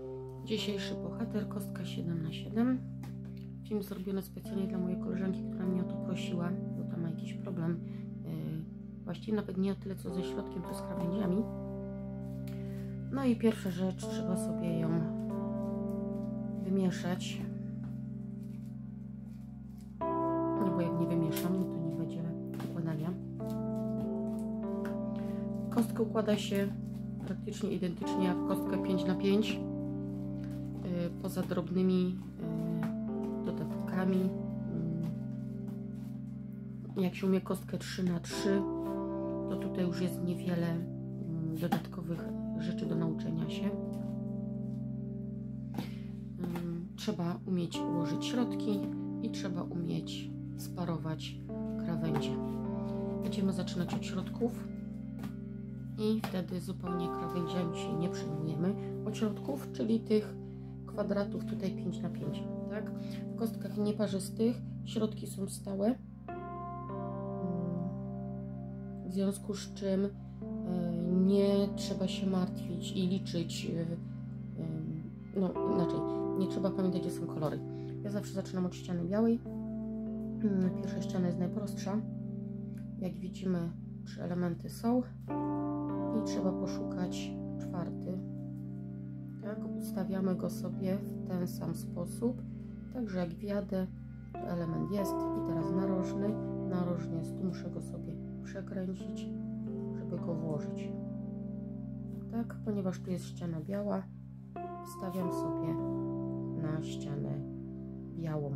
Dzisiejszy bohater, kostka 7×7. Film zrobiony specjalnie dla mojej koleżanki, która mnie o to prosiła, bo tam ma jakiś problem. Właściwie nawet nie o tyle co ze środkiem, to z krawędziami. No i pierwsza rzecz, trzeba sobie ją wymieszać. No bo jak nie wymieszam, no to nie będzie układania. Kostkę układa się praktycznie identycznie jak kostkę 5×5. Poza drobnymi dodatkami. Jak się umie kostkę 3×3, to tutaj już jest niewiele dodatkowych rzeczy do nauczenia się. Trzeba umieć ułożyć środki i trzeba umieć sparować krawędzie. Będziemy zaczynać od środków i wtedy zupełnie krawędziami się nie przejmujemy. Od środków, czyli tych kwadratów tutaj 5×5, tak? W kostkach nieparzystych środki są stałe, w związku z czym nie trzeba się martwić i liczyć, no inaczej, nie trzeba pamiętać, gdzie są kolory. Ja zawsze zaczynam od ściany białej. Pierwsza ściana jest najprostsza. Jak widzimy, 3 elementy są i trzeba poszukać czwarty. Tak, ustawiamy go sobie w ten sam sposób, także jak wjadę, to element jest i teraz narożny jest, tu muszę go sobie przekręcić, żeby go włożyć. Tak, ponieważ tu jest ściana biała, wstawiam sobie na ścianę białą.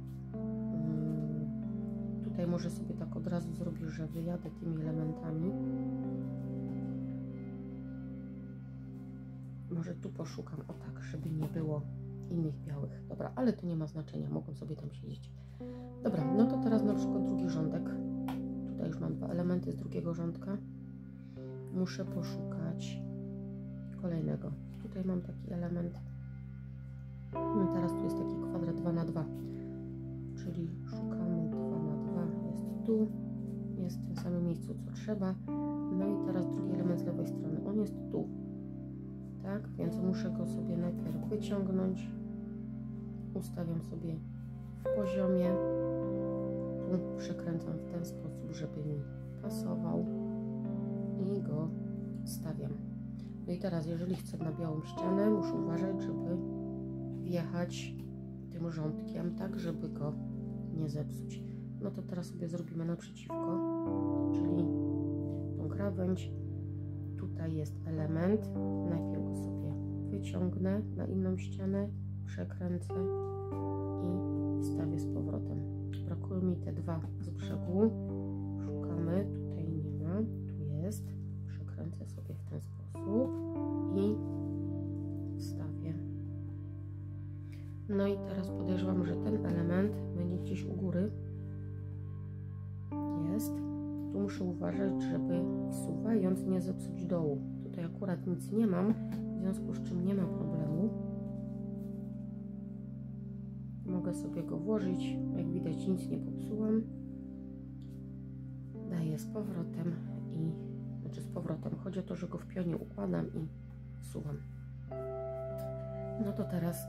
Tutaj może sobie tak od razu zrobić, że wyjadę tymi elementami. Może tu poszukam, o tak, żeby nie było innych białych. Dobra, ale to nie ma znaczenia, mogą sobie tam siedzieć. Dobra, no to teraz na przykład drugi rządek. Tutaj już mam 2 elementy z drugiego rządka. Muszę poszukać kolejnego. Tutaj mam taki element. No teraz tu jest taki kwadrat 2×2. Czyli szukamy 2×2. Jest tu. Jest w tym samym miejscu, co trzeba. No i teraz drugi element z lewej strony. On jest tu. Tak, więc muszę go sobie najpierw wyciągnąć. Ustawiam sobie w poziomie. Tu przekręcam w ten sposób, żeby mi pasował i go stawiam. No i teraz, jeżeli chcę na białą ścianę, muszę uważać, żeby wjechać tym rządkiem, tak, żeby go nie zepsuć. No to teraz sobie zrobimy naprzeciwko, czyli tą krawędź. Tutaj jest element, najpierw go sobie wyciągnę na inną ścianę, przekręcę i wstawię z powrotem. Brakuje mi te 2 z brzegu, szukamy, tutaj nie ma, tu jest, przekręcę sobie w ten sposób i wstawię. No i teraz podejrzewam, że ten element będzie gdzieś u góry, jest. Tu muszę uważać, żeby wsuwając nie zepsuć dołu. Tutaj akurat nic nie mam, w związku z czym nie ma problemu. Mogę sobie go włożyć, jak widać nic nie popsułam. Daję z powrotem z powrotem. Chodzi o to, że go w pionie układam i wsuwam. No to teraz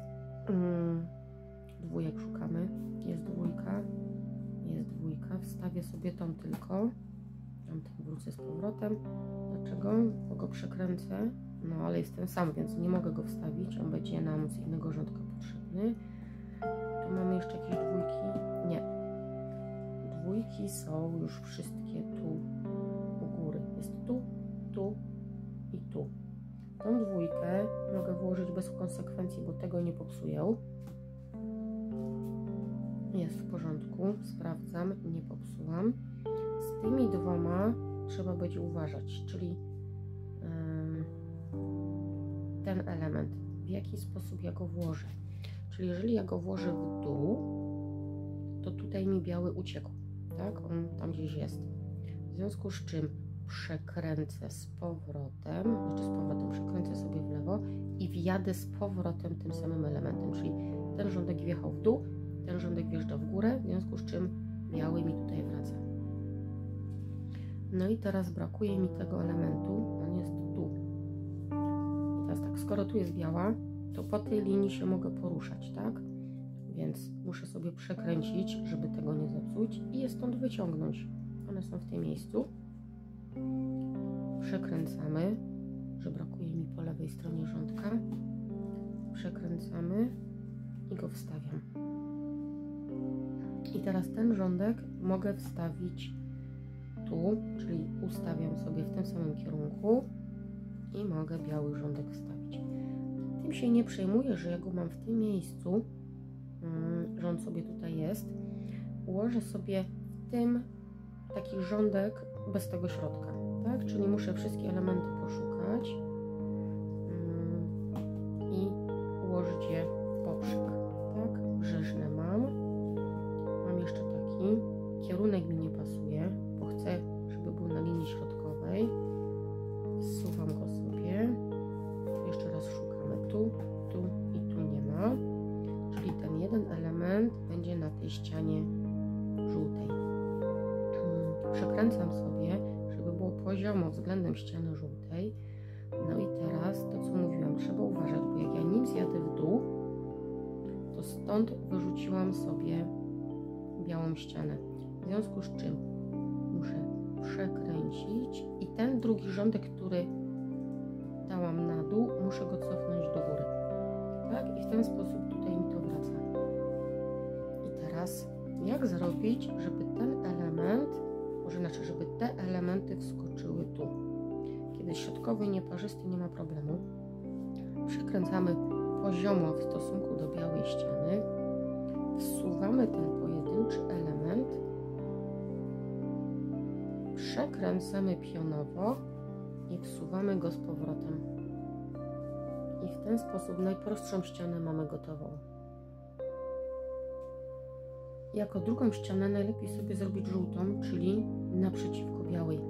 dwójek szukamy. Jest dwójka. Wstawię sobie tą tylko. Tamten wrócę z powrotem. Dlaczego? Bo go przekręcę. No ale jest ten sam, więc nie mogę go wstawić. On będzie nam z innego rządka potrzebny. Tu mamy jeszcze jakieś dwójki. Nie. Dwójki są już wszystkie tu u góry. Jest tu, tu i tu. Tą dwójkę mogę włożyć bez konsekwencji, bo tego nie popsuję. Jest w porządku. Sprawdzam. Nie popsułam. Z tymi 2 trzeba będzie uważać, czyli ten element, w jaki sposób ja go włożę. Czyli jeżeli ja go włożę w dół, to tutaj mi biały uciekł, tak? On tam gdzieś jest. W związku z czym przekręcę z powrotem, przekręcę sobie w lewo i wjadę z powrotem tym samym elementem, czyli ten rządek wjechał w dół, ten rządek wjeżdża w górę, w związku z czym biały mi tutaj wraca. No i teraz brakuje mi tego elementu, on jest tu. I teraz tak, skoro tu jest biała, to po tej linii się mogę poruszać, tak? Więc muszę sobie przekręcić, żeby tego nie zepsuć i je stąd wyciągnąć. One są w tym miejscu. Przekręcamy, że brakuje mi po lewej stronie rządka. Przekręcamy i go wstawiam. I teraz ten rządek mogę wstawić tu, czyli ustawiam sobie w tym samym kierunku i mogę biały rządek wstawić. Tym się nie przejmuję, że ja go mam w tym miejscu, że on sobie tutaj jest. Ułożę sobie w tym taki rządek bez tego środka, tak? Czyli muszę wszystkie elementy poszukać i ułożyć je w poprzek, tak? Brzeżne mam jeszcze taki, kierunek mi nie pasuje, bo chcę, żeby był na linii środkowej. Zsuwam go sobie, jeszcze raz szukamy tu i tu nie ma, czyli ten jeden element będzie na tej ścianie żółtej. Przekręcam sobie, żeby było poziomo względem ściany żółtej. No i teraz to, co mówiłam, trzeba uważać, bo jak ja nim zjadę w dół, to stąd wyrzuciłam sobie białą ścianę. W związku z czym muszę przekręcić i ten drugi rządek, który dałam na dół, muszę go cofnąć do góry. Tak? I w ten sposób tutaj mi to wraca. I teraz jak zrobić, żeby ten element, żeby te elementy wskoczyły tu. Kiedy środkowy i nieparzysty nie ma problemu. Przekręcamy poziomo w stosunku do białej ściany. Wsuwamy ten pojedynczy element, przekręcamy pionowo i wsuwamy go z powrotem. I w ten sposób najprostszą ścianę mamy gotową. Jako drugą ścianę najlepiej sobie zrobić żółtą, czyli naprzeciwko białej.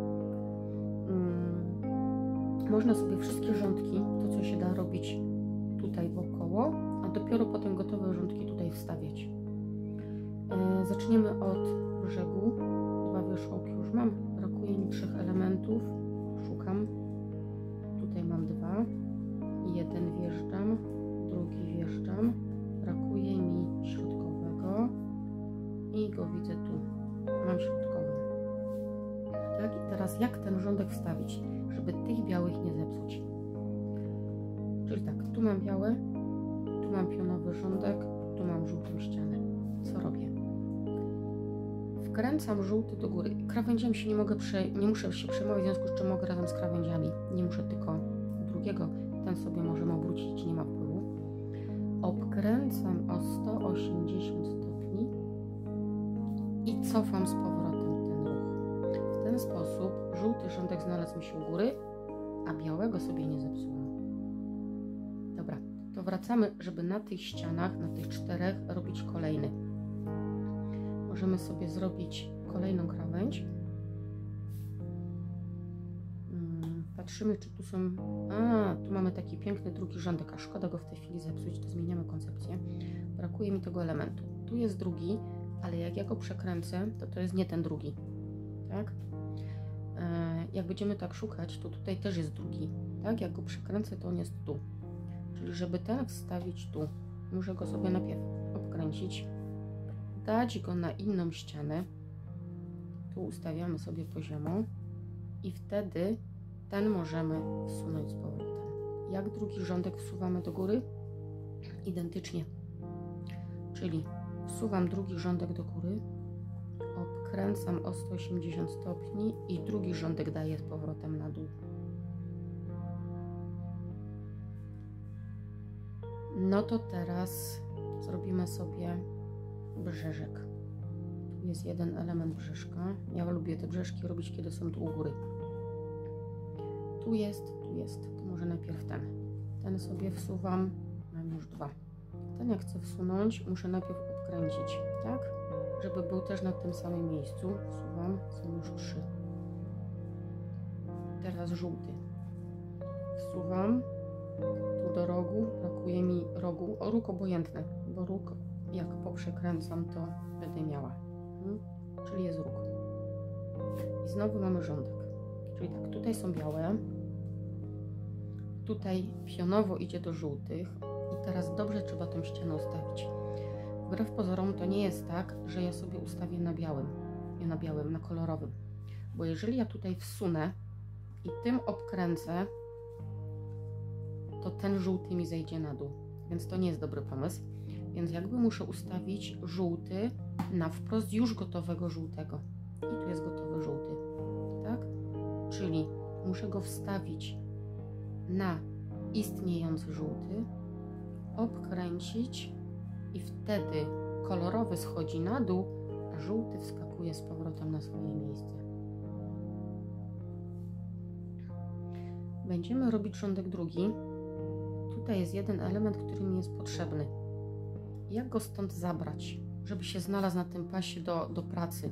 Można sobie wszystkie rządki, to co się da robić tutaj wokoło, a dopiero potem gotowe rządki tutaj wstawiać. Zaczniemy od brzegu. 2 wierzchołki już mam. Brakuje mi 3 elementów. Szukam. Tutaj mam 2. Jeden wjeżdżam, drugi wjeżdżam. Brakuje mi środkowego i go widzę tu. Mam środkowy. Tak? I teraz jak ten rządek wstawić, żeby tych białych nie zepsuć? Czyli tak, tu mam białe, tu mam pionowy rządek, tu mam żółtą ścianę. Co robię? Wkręcam żółty do góry. Krawędziami się nie muszę się przejmować, w związku z czym mogę razem z krawędziami. Nie muszę tylko drugiego. Ten sobie możemy obrócić, nie ma wpływu. Obkręcam o 180 stopni i cofam z powrotem ten ruch. W ten sposób żółty rządek znalazł mi się u góry, a białego sobie nie zepsułam. Dobra, to wracamy, żeby na tych ścianach, na tych 4 robić kolejny. Możemy sobie zrobić kolejną krawędź. Patrzymy, czy tu są... tu mamy taki piękny drugi rządek, a szkoda go w tej chwili zepsuć, to zmieniamy koncepcję. Brakuje mi tego elementu. Tu jest drugi, ale jak ja go przekręcę, to jest nie ten drugi. Tak? Jak będziemy tak szukać, to tutaj też jest drugi. Tak? Jak go przekręcę, to on jest tu. Czyli żeby ten wstawić tu, muszę go sobie najpierw obkręcić, dać go na inną ścianę. Tu ustawiamy sobie poziomo i wtedy ten możemy wsunąć z powrotem. Jak drugi rządek wsuwamy do góry? Identycznie. Czyli wsuwam drugi rządek do góry, obkręcam o 180 stopni i drugi rządek daję z powrotem na dół. No to teraz zrobimy sobie brzeżek. Tu jest jeden element brzeżka. Ja lubię te brzeżki robić, kiedy są tu u góry. Tu jest. To może najpierw ten. Ten sobie wsuwam. Mam już 2. Ten jak chcę wsunąć, muszę najpierw obkręcić, tak? Żeby był też na tym samym miejscu. Wsuwam, są już 3. Teraz żółty. Wsuwam. Tu do rogu, brakuje mi rogu, róg obojętny, bo róg jak poprzekręcam, to będę miała, czyli jest róg. I znowu mamy rządek, czyli tak, tutaj są białe, tutaj pionowo idzie do żółtych i teraz dobrze trzeba tą ścianę ustawić. Wbrew pozorom to nie jest tak, że ja sobie ustawię na kolorowym, bo jeżeli ja tutaj wsunę i tym obkręcę, to ten żółty mi zejdzie na dół, więc to nie jest dobry pomysł. Więc jakby muszę ustawić żółty na wprost już gotowego żółtego. I tu jest gotowy żółty, tak? Czyli muszę go wstawić na istniejący żółty, obkręcić i wtedy kolorowy schodzi na dół, a żółty wskakuje z powrotem na swoje miejsce. Będziemy robić rządek drugi. Tutaj jest jeden element, który mi jest potrzebny. Jak go stąd zabrać, żeby się znalazł na tym pasie do pracy?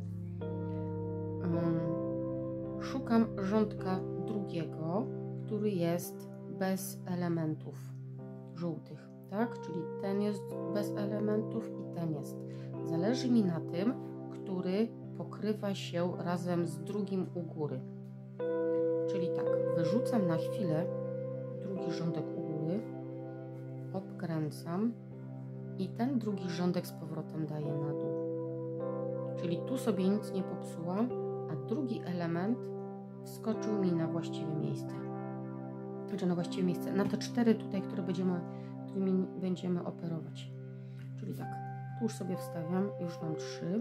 Szukam rządka drugiego, który jest bez elementów żółtych, tak? Czyli ten jest bez elementów i ten jest. Zależy mi na tym, który pokrywa się razem z drugim u góry. Czyli tak, wyrzucam na chwilę drugi rządek u góry, obkręcam i ten drugi rządek z powrotem daję na dół. Czyli tu sobie nic nie popsułam, a drugi element wskoczył mi na właściwe miejsce. Znaczy na właściwe miejsce, na te 4 tutaj, którymi będziemy operować. Czyli tak, tu już sobie wstawiam, już mam 3.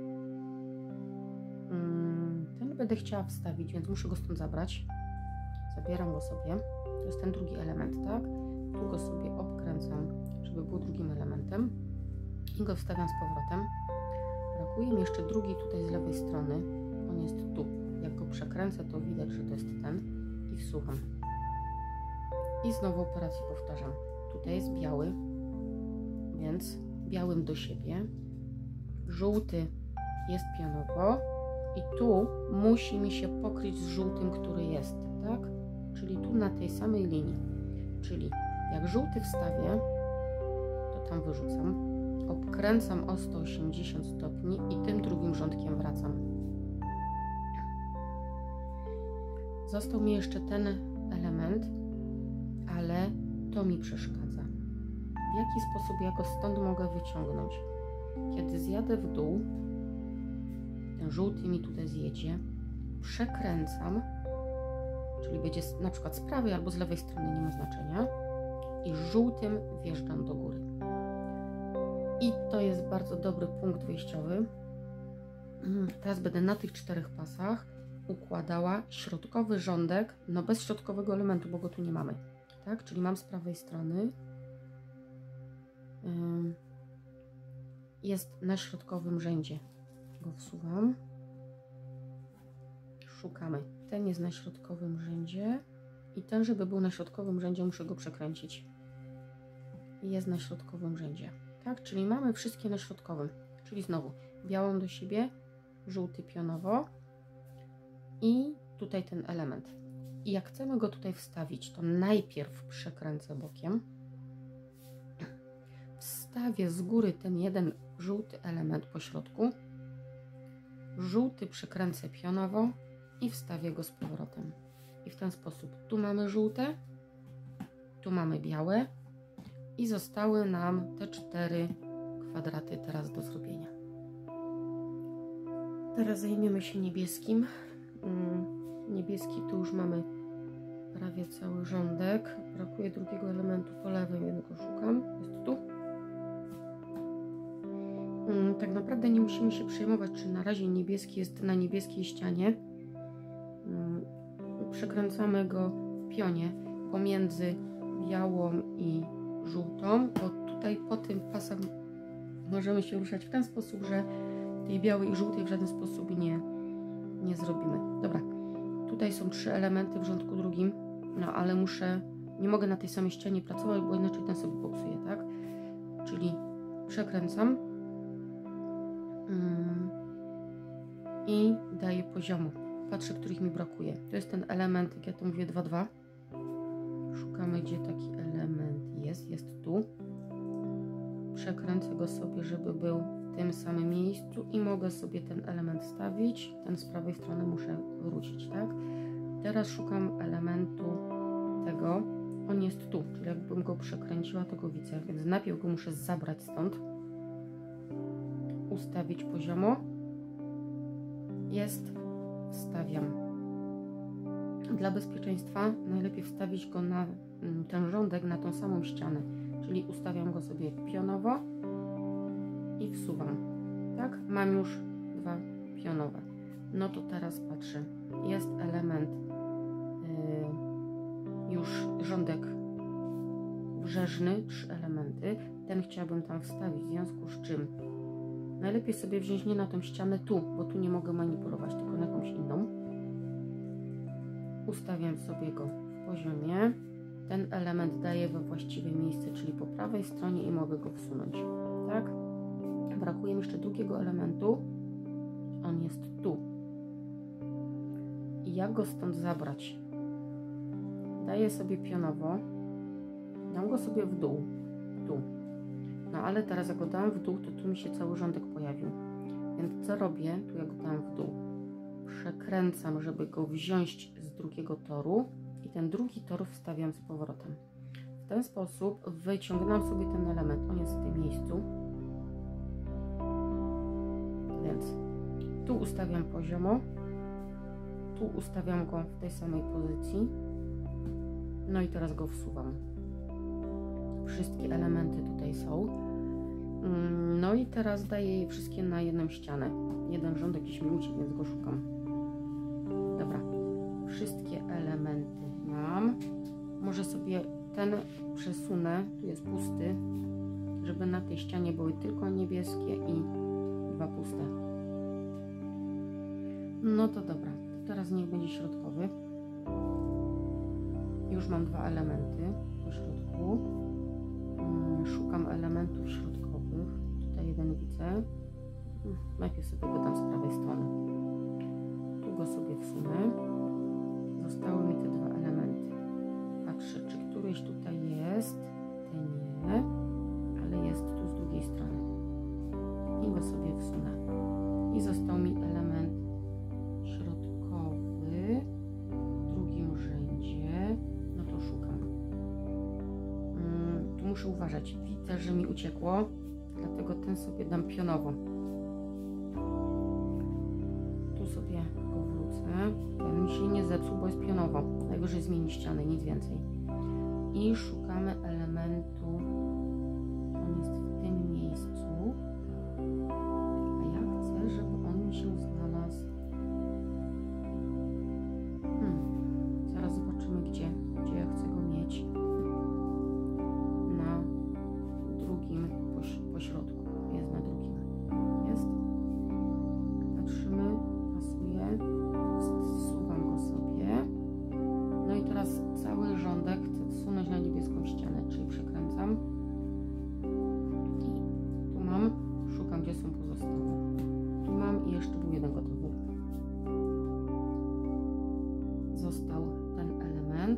Ten będę chciała wstawić, więc muszę go stąd zabrać. Zabieram go sobie. To jest ten drugi element, tak? Tu go sobie obkręcam, żeby był drugim elementem i go wstawiam z powrotem. Brakuje mi jeszcze drugi tutaj z lewej strony. On jest tu. Jak go przekręcę, to widać, że to jest ten i wsuwam. I znowu operację powtarzam. Tutaj jest biały, więc białym do siebie. Żółty jest pionowo i tu musi mi się pokryć z żółtym, który jest, tak? Czyli tu na tej samej linii. Czyli jak żółty wstawię, to tam wyrzucam, obkręcam o 180 stopni i tym drugim rządkiem wracam. Został mi jeszcze ten element, ale to mi przeszkadza. W jaki sposób ja go stąd mogę wyciągnąć? Kiedy zjadę w dół, ten żółty mi tutaj zjedzie, przekręcam, czyli będzie na przykład z prawej albo z lewej strony, nie ma znaczenia, i żółtym wjeżdżam do góry. I to jest bardzo dobry punkt wyjściowy. Teraz będę na tych 4 pasach układała środkowy rządek, no bez środkowego elementu, bo go tu nie mamy, tak? Czyli mam z prawej strony, jest na środkowym rzędzie, go wsuwam, szukamy, ten jest na środkowym rzędzie i ten, żeby był na środkowym rzędzie, muszę go przekręcić i jest na środkowym rzędzie, tak? Czyli mamy wszystkie na środkowym, czyli znowu białą do siebie, żółty pionowo i tutaj ten element. I jak chcemy go tutaj wstawić, to najpierw przekręcę bokiem, wstawię z góry ten jeden żółty element po środku, żółty przekręcę pionowo i wstawię go z powrotem. I w ten sposób tu mamy żółte, tu mamy białe i zostały nam te 4 kwadraty teraz do zrobienia. Teraz zajmiemy się niebieskim. Niebieski tu już mamy prawie cały rządek. Brakuje drugiego elementu po lewej, więc go szukam. Jest tu. Tak naprawdę nie musimy się przejmować, czy na razie niebieski jest na niebieskiej ścianie. Przekręcamy go w pionie pomiędzy białą i żółtą, bo tutaj po tym pasach możemy się ruszać w ten sposób, że tej białej i żółtej w żaden sposób nie zrobimy. Dobra, tutaj są 3 elementy w rządku drugim, no ale nie mogę na tej samej ścianie pracować, bo inaczej ten sobie popsuje, tak? Czyli przekręcam i daję poziomu. Patrzę, których mi brakuje. To jest ten element, jak ja to mówię, 2,2. Szukamy, gdzie taki element jest tu. Przekręcę go sobie, żeby był w tym samym miejscu i mogę sobie ten element stawić. Ten z prawej strony muszę wrócić, tak? Teraz szukam elementu tego On jest tu, czyli jakbym go przekręciła, to go widzę, więc najpierw go muszę zabrać stąd, ustawić poziomo, jest, wstawiam. Dla bezpieczeństwa najlepiej wstawić go na ten rządek, na tą samą ścianę, czyli ustawiam go sobie pionowo i wsuwam, tak? Mam już 2 pionowe. No to teraz patrzę, jest element, już rządek brzeżny, 3 elementy, ten chciałabym tam wstawić, w związku z czym najlepiej sobie wziąć nie na tą ścianę tu, bo tu nie mogę manipulować, tylko na jakąś inną. Ustawiam sobie go w poziomie, ten element daję we właściwe miejsce, czyli po prawej stronie i mogę go wsunąć, tak? Brakuje mi jeszcze drugiego elementu, on jest tu. I jak go stąd zabrać? Daję sobie pionowo, dam go sobie w dół, tu. No ale teraz jak go dam w dół, to tu mi się cały rządek pojawił. Więc co robię? Tu jak go dam w dół, przekręcam, żeby go wziąć z drugiego toru i ten drugi tor wstawiam z powrotem. W ten sposób wyciągnąłem sobie ten element, on jest w tym miejscu. Więc tu ustawiam poziomo, tu ustawiam go w tej samej pozycji. No i teraz go wsuwam. Wszystkie elementy tutaj są. No i teraz daję je wszystkie na jedną ścianę. Jeden rządek gdzieś mi uciekł, więc go szukam. Dobra. Wszystkie elementy mam. Może sobie ten przesunę. Tu jest pusty. Żeby na tej ścianie były tylko niebieskie i 2 puste. No to dobra. Teraz niech będzie środkowy. Już mam 2 elementy po środku. Szukam elementów środkowych. Tutaj jeden widzę. Najpierw sobie go dam z prawej strony. Tu go sobie wsunę. Zostały mi te 2 elementy. Patrzę, czy któryś tutaj jest. Ten nie. Ale jest tu z drugiej strony. I go sobie wsunę. I został mi element środkowy. W drugim rzędzie. No to szukam. Tu muszę uważać. Widzę, że mi uciekło. Dlatego ten sobie dam pionowo. Tu sobie go wrócę. Ten mi się nie zepsuł, bo jest pionowo. Najwyżej zmieni ścianę, nic więcej. I szukamy elementu. On jest w tym miejscu. A ja chcę, żeby on mi się znalazł. Zaraz zobaczymy, gdzie ja chcę go mieć. Na drugim pośrodku. Jest na drugim. Jest. Patrzymy. Pasuje. Zsuwam go sobie. No i teraz cały rządek chcę wsunąć na niebieską ścianę, czyli przekręcam. I tu mam. Szukam, gdzie są pozostałe. Tu mam i jeszcze był jeden gotowy. Został ten element.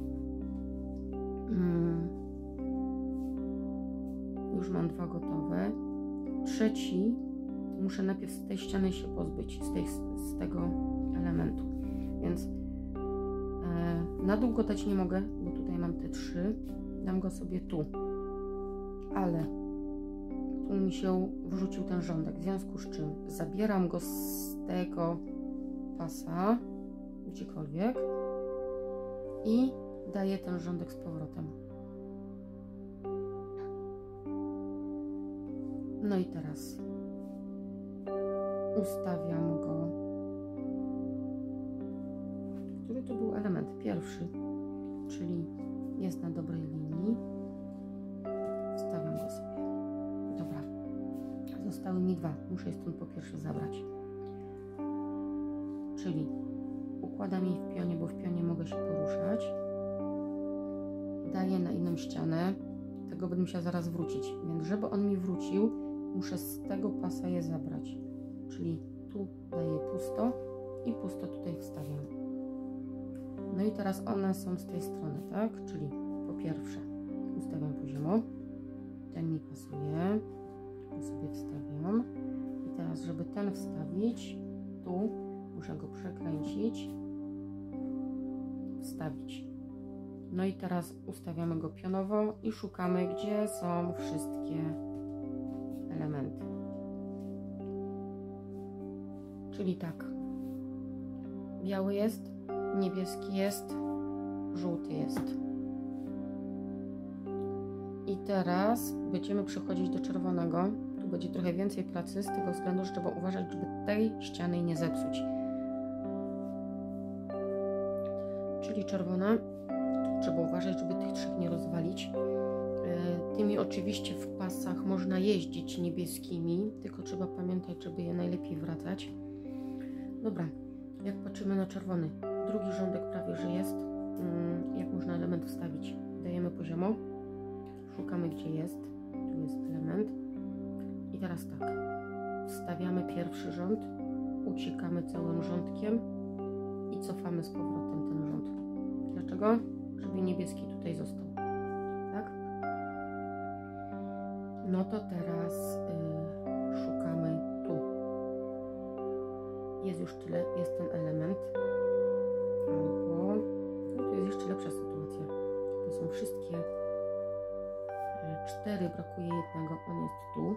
Już mam 2 gotowe. Trzeci muszę najpierw z tej ściany się pozbyć, z tego elementu. Więc na dół go dać nie mogę, bo tutaj mam te 3. Dam go sobie tu. Ale tu mi się wrzucił ten rządek, w związku z czym zabieram go z tego pasa, gdziekolwiek, i daję ten rządek z powrotem. No i teraz ustawiam go. Który to był element? Pierwszy, czyli jest na dobrej linii. Wstawiam go sobie. Dobra. Zostały mi 2. Muszę je stąd po pierwsze zabrać. Czyli układam je w pionie, bo w pionie mogę się poruszać. Daję na inną ścianę. Tego będę musiała zaraz wrócić. Więc żeby on mi wrócił, muszę z tego pasa je zabrać. Czyli tu daję pusto i pusto tutaj wstawiam. No i teraz one są z tej strony, tak? Czyli po pierwsze ustawiam poziomo. Ten mi pasuje. Tu sobie wstawiam. I teraz, żeby ten wstawić, tu muszę go przekręcić, wstawić. No i teraz ustawiamy go pionowo i szukamy, gdzie są wszystkie elementy. Czyli tak, biały jest, niebieski jest, żółty jest. I teraz będziemy przechodzić do czerwonego. Tu będzie trochę więcej pracy z tego względu, że trzeba uważać, żeby tej ściany nie zepsuć. Czyli czerwona. Tu trzeba uważać, żeby tych trzech nie rozwalić. Tymi oczywiście w pasach można jeździć niebieskimi, tylko trzeba pamiętać, żeby je najlepiej wracać. Dobra, jak patrzymy na czerwony, drugi rządek prawie że jest. Jak można element wstawić? Dajemy poziomo, szukamy gdzie jest, tu jest element i teraz tak, wstawiamy pierwszy rząd, uciekamy całym rządkiem i cofamy z powrotem ten rząd. Dlaczego? Żeby niebieski tutaj został, tak? No to teraz szukamy tu. Jest już tyle, jest ten element. Albo no tu jest jeszcze lepsza sytuacja. To są wszystkie 4, brakuje jednego, on jest tu.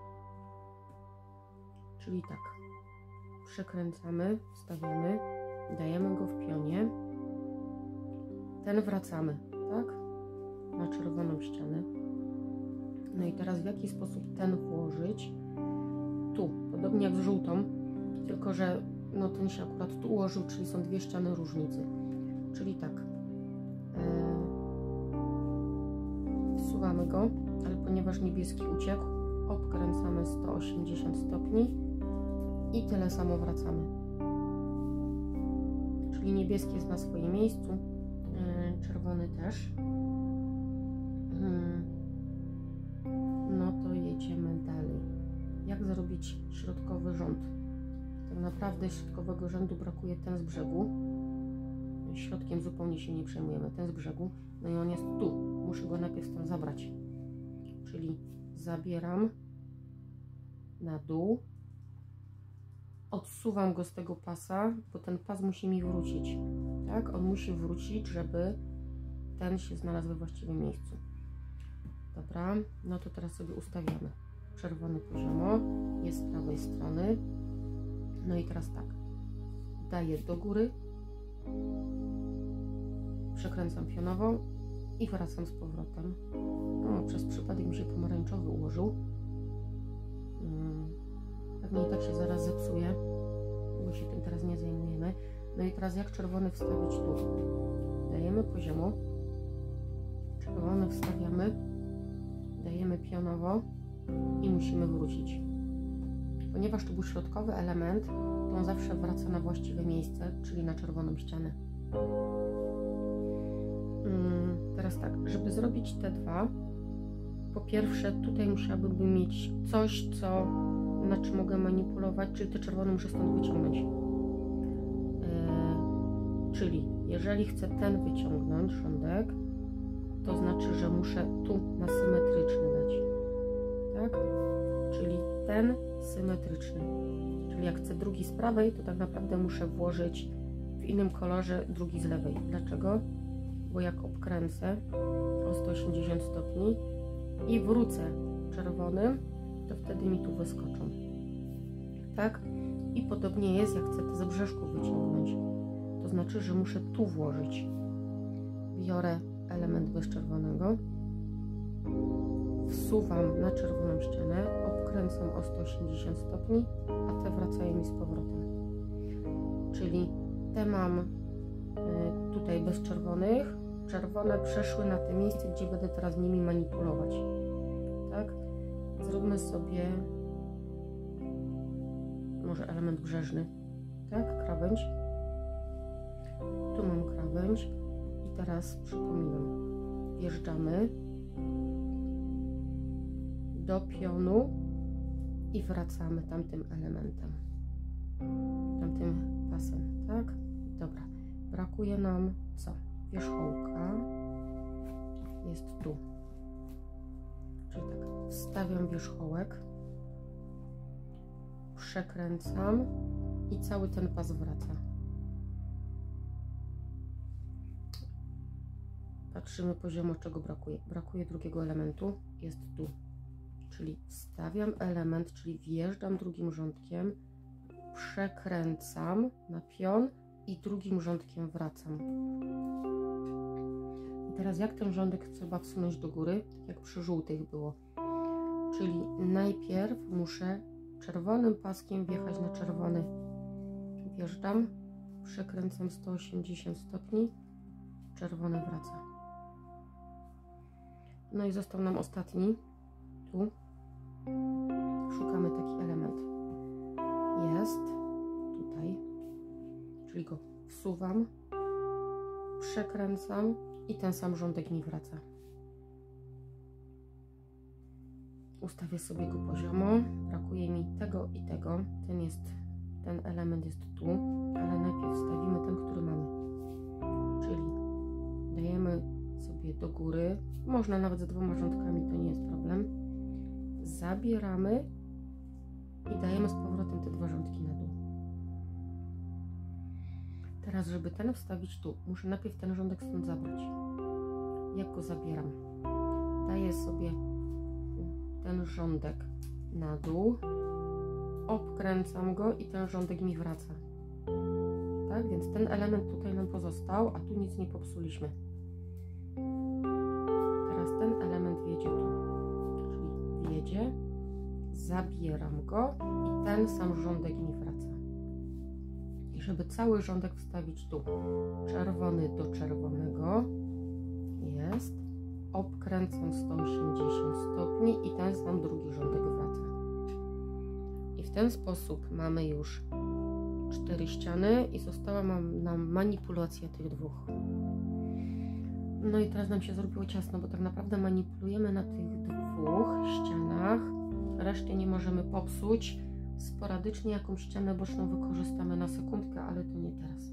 Czyli tak, przekręcamy, wstawiamy, dajemy go w pionie. Ten wracamy, tak? Na czerwoną ścianę. No i teraz w jaki sposób ten włożyć? Tu, podobnie jak z żółtą, tylko że no ten się akurat tu ułożył, czyli są dwie ściany różnicy. Czyli tak, wsuwamy go, ale ponieważ niebieski uciekł, obkręcamy 180 stopni i tyle samo wracamy. Czyli niebieski jest na swoim miejscu, czerwony też. No to jedziemy dalej. Jak zrobić środkowy rząd? Tak naprawdę środkowego rzędu brakuje ten z brzegu. Środkiem zupełnie się nie przejmujemy, ten z brzegu. No i on jest tu. Muszę go najpierw stąd zabrać. Czyli zabieram na dół. Odsuwam go z tego pasa, bo ten pas musi mi wrócić. Tak? On musi wrócić, żeby ten się znalazł we właściwym miejscu. Dobra, no to teraz sobie ustawiamy. Czerwony poziomo jest z prawej strony. No i teraz tak, daję do góry, przekręcam pionowo i wracam z powrotem. No, przez przypadek mi się pomarańczowy ułożył. Pewnie i tak się zaraz zepsuje, bo się tym teraz nie zajmujemy. No i teraz jak czerwony wstawić tu? Dajemy poziomo, czerwony wstawiamy, dajemy pionowo i musimy wrócić. Ponieważ to był środkowy element, to on zawsze wraca na właściwe miejsce, czyli na czerwoną ścianę. Teraz tak, żeby zrobić te dwa, po pierwsze tutaj musiałabym mieć coś, na czym mogę manipulować, czyli te czerwone muszę stąd wyciągnąć. Czyli jeżeli chcę ten wyciągnąć, rządek, to znaczy, że muszę tu na symetryczny dać. Tak? Czyli ten symetryczny. Czyli jak chcę drugi z prawej, to tak naprawdę muszę włożyć w innym kolorze drugi z lewej. Dlaczego? Bo jak obkręcę o 180 stopni i wrócę czerwonym, to wtedy mi tu wyskoczą. Tak? I podobnie jest, jak chcę to z brzeszku wyciągnąć. To znaczy, że muszę tu włożyć. Biorę element bez czerwonego, wsuwam na czerwoną ścianę, obkręcam o 180 stopni, a te wracają mi z powrotem. Czyli te mam tutaj bez czerwonych, czerwone przeszły na te miejsce, gdzie będę teraz nimi manipulować. Tak? Zróbmy sobie może element brzeżny, tak? Krawędź. Tu mam krawędź i teraz przypominam, wjeżdżamy do pionu i wracamy tamtym elementem, tamtym pasem, tak? Dobra, brakuje nam co? Wierzchołka jest tu, czyli tak, wstawiam wierzchołek, przekręcam i cały ten pas wraca. Patrzymy poziomo, czego brakuje. Brakuje drugiego elementu, jest tu. Czyli wstawiam element, czyli wjeżdżam drugim rządkiem, przekręcam na pion i drugim rządkiem wracam. I teraz jak ten rządek trzeba wsunąć do góry, tak jak przy żółtych było. Czyli najpierw muszę czerwonym paskiem wjechać na czerwony. Wjeżdżam, przekręcam 180 stopni, czerwony wraca. No i został nam ostatni. Tu szukamy taki element. Jest tutaj, czyli go wsuwam, przekręcam i ten sam rządek mi wraca. Ustawię sobie go poziomo. Brakuje mi tego i tego. Ten element jest tu, ale najpierw wstawimy ten, który mamy. Czyli dajemy sobie do góry. Można nawet z dwoma rządkami, to nie jest problem. Zabieramy i dajemy z powrotem te dwa rządki na dół. Teraz, żeby ten wstawić tu, muszę najpierw ten rządek stąd zabrać. Jak go zabieram? Daję sobie ten rządek na dół, obkręcam go i ten rządek mi wraca. Tak, więc ten element tutaj nam pozostał, a tu nic nie popsuliśmy. Teraz ten element wjedzie tu, czyli wjedzie, zabieram go i ten sam rządek mi wraca. I żeby cały rządek wstawić tu, czerwony do czerwonego, jest, obkręcam 180 stopni i ten sam drugi rządek wraca. I w ten sposób mamy już 4 ściany i została nam manipulacja tych dwóch. No i teraz nam się zrobiło ciasno, bo tak naprawdę manipulujemy na tych dwóch ścianach. Reszty nie możemy popsuć. Sporadycznie jakąś ścianę boczną wykorzystamy na sekundkę, ale to nie teraz.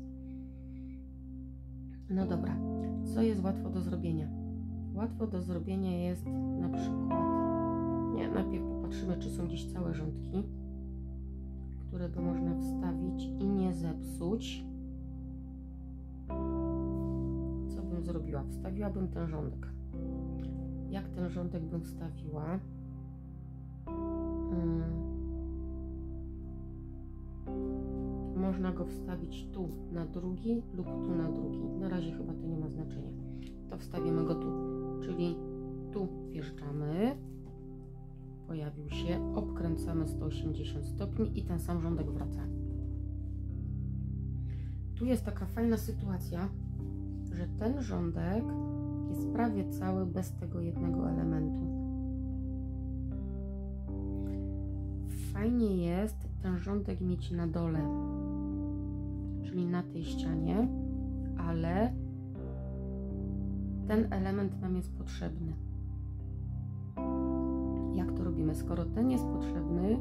No dobra, co jest łatwo do zrobienia? Łatwo do zrobienia jest na przykład, najpierw popatrzymy, czy są gdzieś całe rządki, które by można wstawić i nie zepsuć. Co bym zrobiła? Wstawiłabym ten rządek. Jak ten rządek bym wstawiła? Można go wstawić tu na drugi lub tu na drugi. Na razie chyba to nie ma znaczenia. To wstawimy go tu, czyli tu wjeżdżamy, pojawił się, obkręcamy 180 stopni i ten sam rządek wraca. Tu jest taka fajna sytuacja, że ten rządek jest prawie cały bez tego jednego elementu. Fajnie jest ten rządek mieć na dole, czyli na tej ścianie, ale ten element nam jest potrzebny. Jak to robimy? Skoro ten jest potrzebny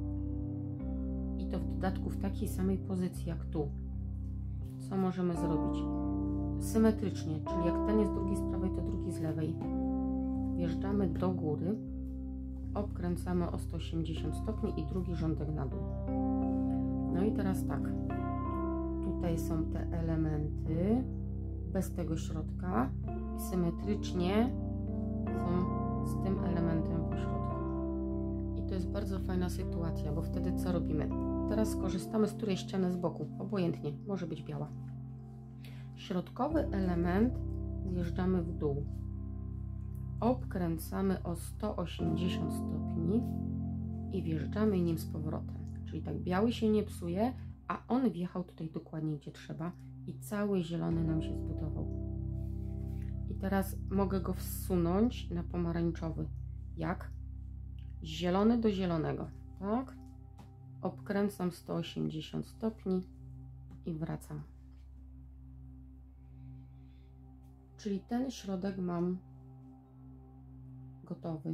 i to w dodatku w takiej samej pozycji jak tu, co możemy zrobić? Symetrycznie, czyli jak ten jest drugi z prawej, to drugi z lewej. Wjeżdżamy do góry, obkręcamy o 180 stopni i drugi rządek na dół. No i teraz tak, tutaj są te elementy bez tego środka i symetrycznie są z tym elementem po środku. I to jest bardzo fajna sytuacja, bo wtedy co robimy? Teraz skorzystamy z której ściany z boku, obojętnie, może być biała. Środkowy element zjeżdżamy w dół, obkręcamy o 180 stopni i wjeżdżamy nim z powrotem. Czyli tak biały się nie psuje, a on wjechał tutaj dokładnie gdzie trzeba i cały zielony nam się zbudował. I teraz mogę go wsunąć na pomarańczowy. Jak? Zielony do zielonego, tak? Obkręcam 180 stopni i wracam. Czyli ten środek mam gotowy.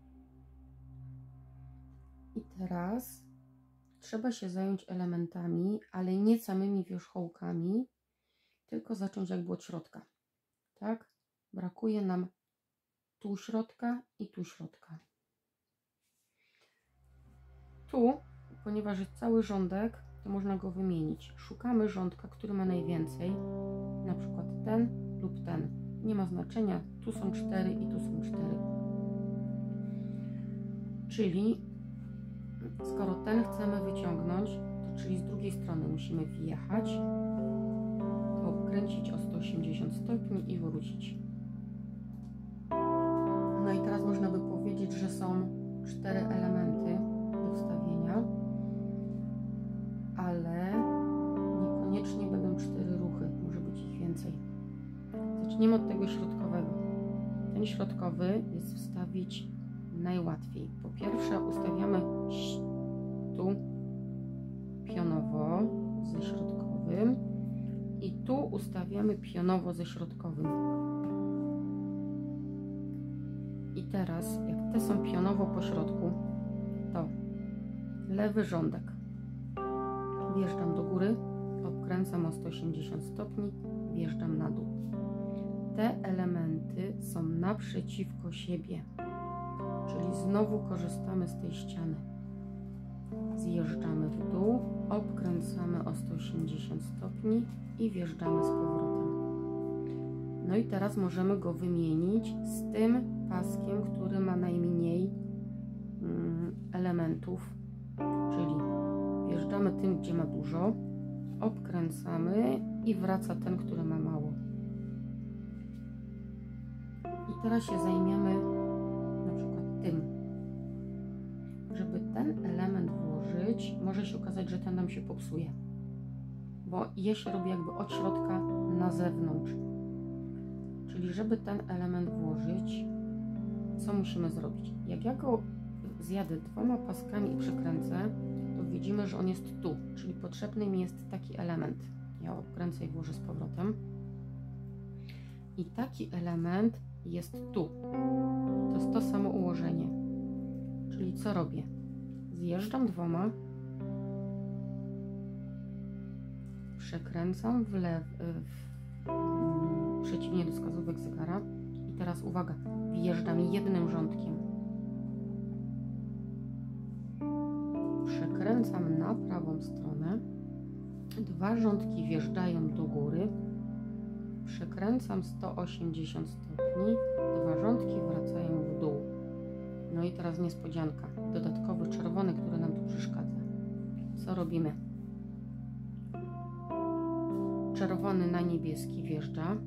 I teraz trzeba się zająć elementami, ale nie samymi wierzchołkami, tylko zacząć jakby od środka. Tak? Brakuje nam tu środka i tu środka. Tu, ponieważ jest cały rządek, to można go wymienić. Szukamy rządka, który ma najwięcej, na przykład ten lub ten. nie ma znaczenia, tu są 4 i tu są 4. Czyli skoro ten chcemy wyciągnąć, to czyli z drugiej strony musimy wjechać, to obkręcić o 180 stopni i wrócić. No i teraz można by powiedzieć, że są 4 elementy do wstawienia, ale niekoniecznie będą 4 ruchy, może być ich więcej. Zaczniemy od tego środkowego. Ten środkowy jest wstawić najłatwiej. Po pierwsze ustawiamy tu pionowo ze środkowym i tu ustawiamy pionowo ze środkowym. I teraz, jak te są pionowo po środku, to lewy rządek wjeżdżam do góry, obkręcam o 180 stopni, wjeżdżam na dół. Te elementy są naprzeciwko siebie, czyli znowu korzystamy z tej ściany. Zjeżdżamy w dół, obkręcamy o 180 stopni i wjeżdżamy z powrotem. No i teraz możemy go wymienić z tym paskiem, który ma najmniej elementów, czyli wjeżdżamy tym, gdzie ma dużo, obkręcamy i wraca ten, który ma mało. I teraz się zajmiemy na przykład tym. Żeby ten element włożyć, może się okazać, że ten nam się popsuje, bo je się robi jakby od środka na zewnątrz. Czyli żeby ten element włożyć, co musimy zrobić? Jak ja go zjadę 2 paskami i przykręcę, to widzimy, że on jest tu, czyli potrzebny mi jest taki element. Ja obkręcę i włożę z powrotem. I taki element jest tu. To jest to samo ułożenie. Czyli co robię? Zjeżdżam 2, przekręcam w lewo, przeciwnie do wskazówek zegara i teraz uwaga, wjeżdżam jednym rządkiem. Przekręcam na prawą stronę, 2 rządki wjeżdżają do góry, przekręcam 180 stopni, 2 rządki wracają w dół. No i teraz niespodzianka, dodatkowy czerwony, który nam tu przeszkadza. Co robimy? Czerwony na niebieski wjeżdża,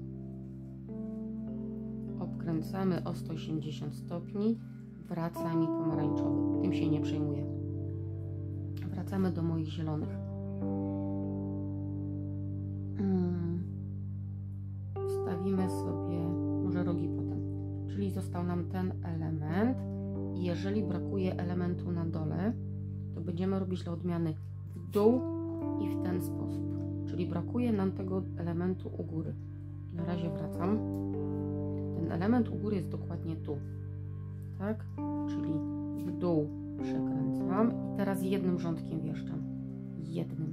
obkręcamy o 180 stopni, wraca mi pomarańczowy, tym się nie przejmuję. Wracamy do moich zielonych. Wstawimy sobie może rogi potem, czyli został nam ten element i jeżeli brakuje elementu na dole, to będziemy robić dla odmiany w dół i w ten sposób. Czyli brakuje nam tego elementu u góry. Na razie wracam. Ten element u góry jest dokładnie tu. Tak? Czyli w dół przekręcam i teraz jednym rządkiem wjeżdżam. Jednym.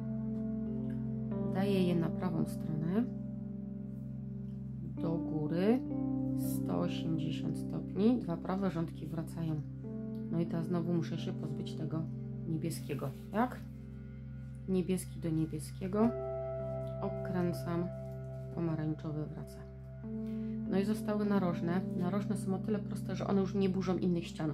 Daję je na prawą stronę. Do góry 180 stopni. 2 prawe rządki wracają. No i teraz znowu muszę się pozbyć tego niebieskiego. Jak? Niebieski do niebieskiego, obkręcam, pomarańczowy wraca. No i zostały narożne. Narożne są o tyle proste, że one już nie burzą innych ścian.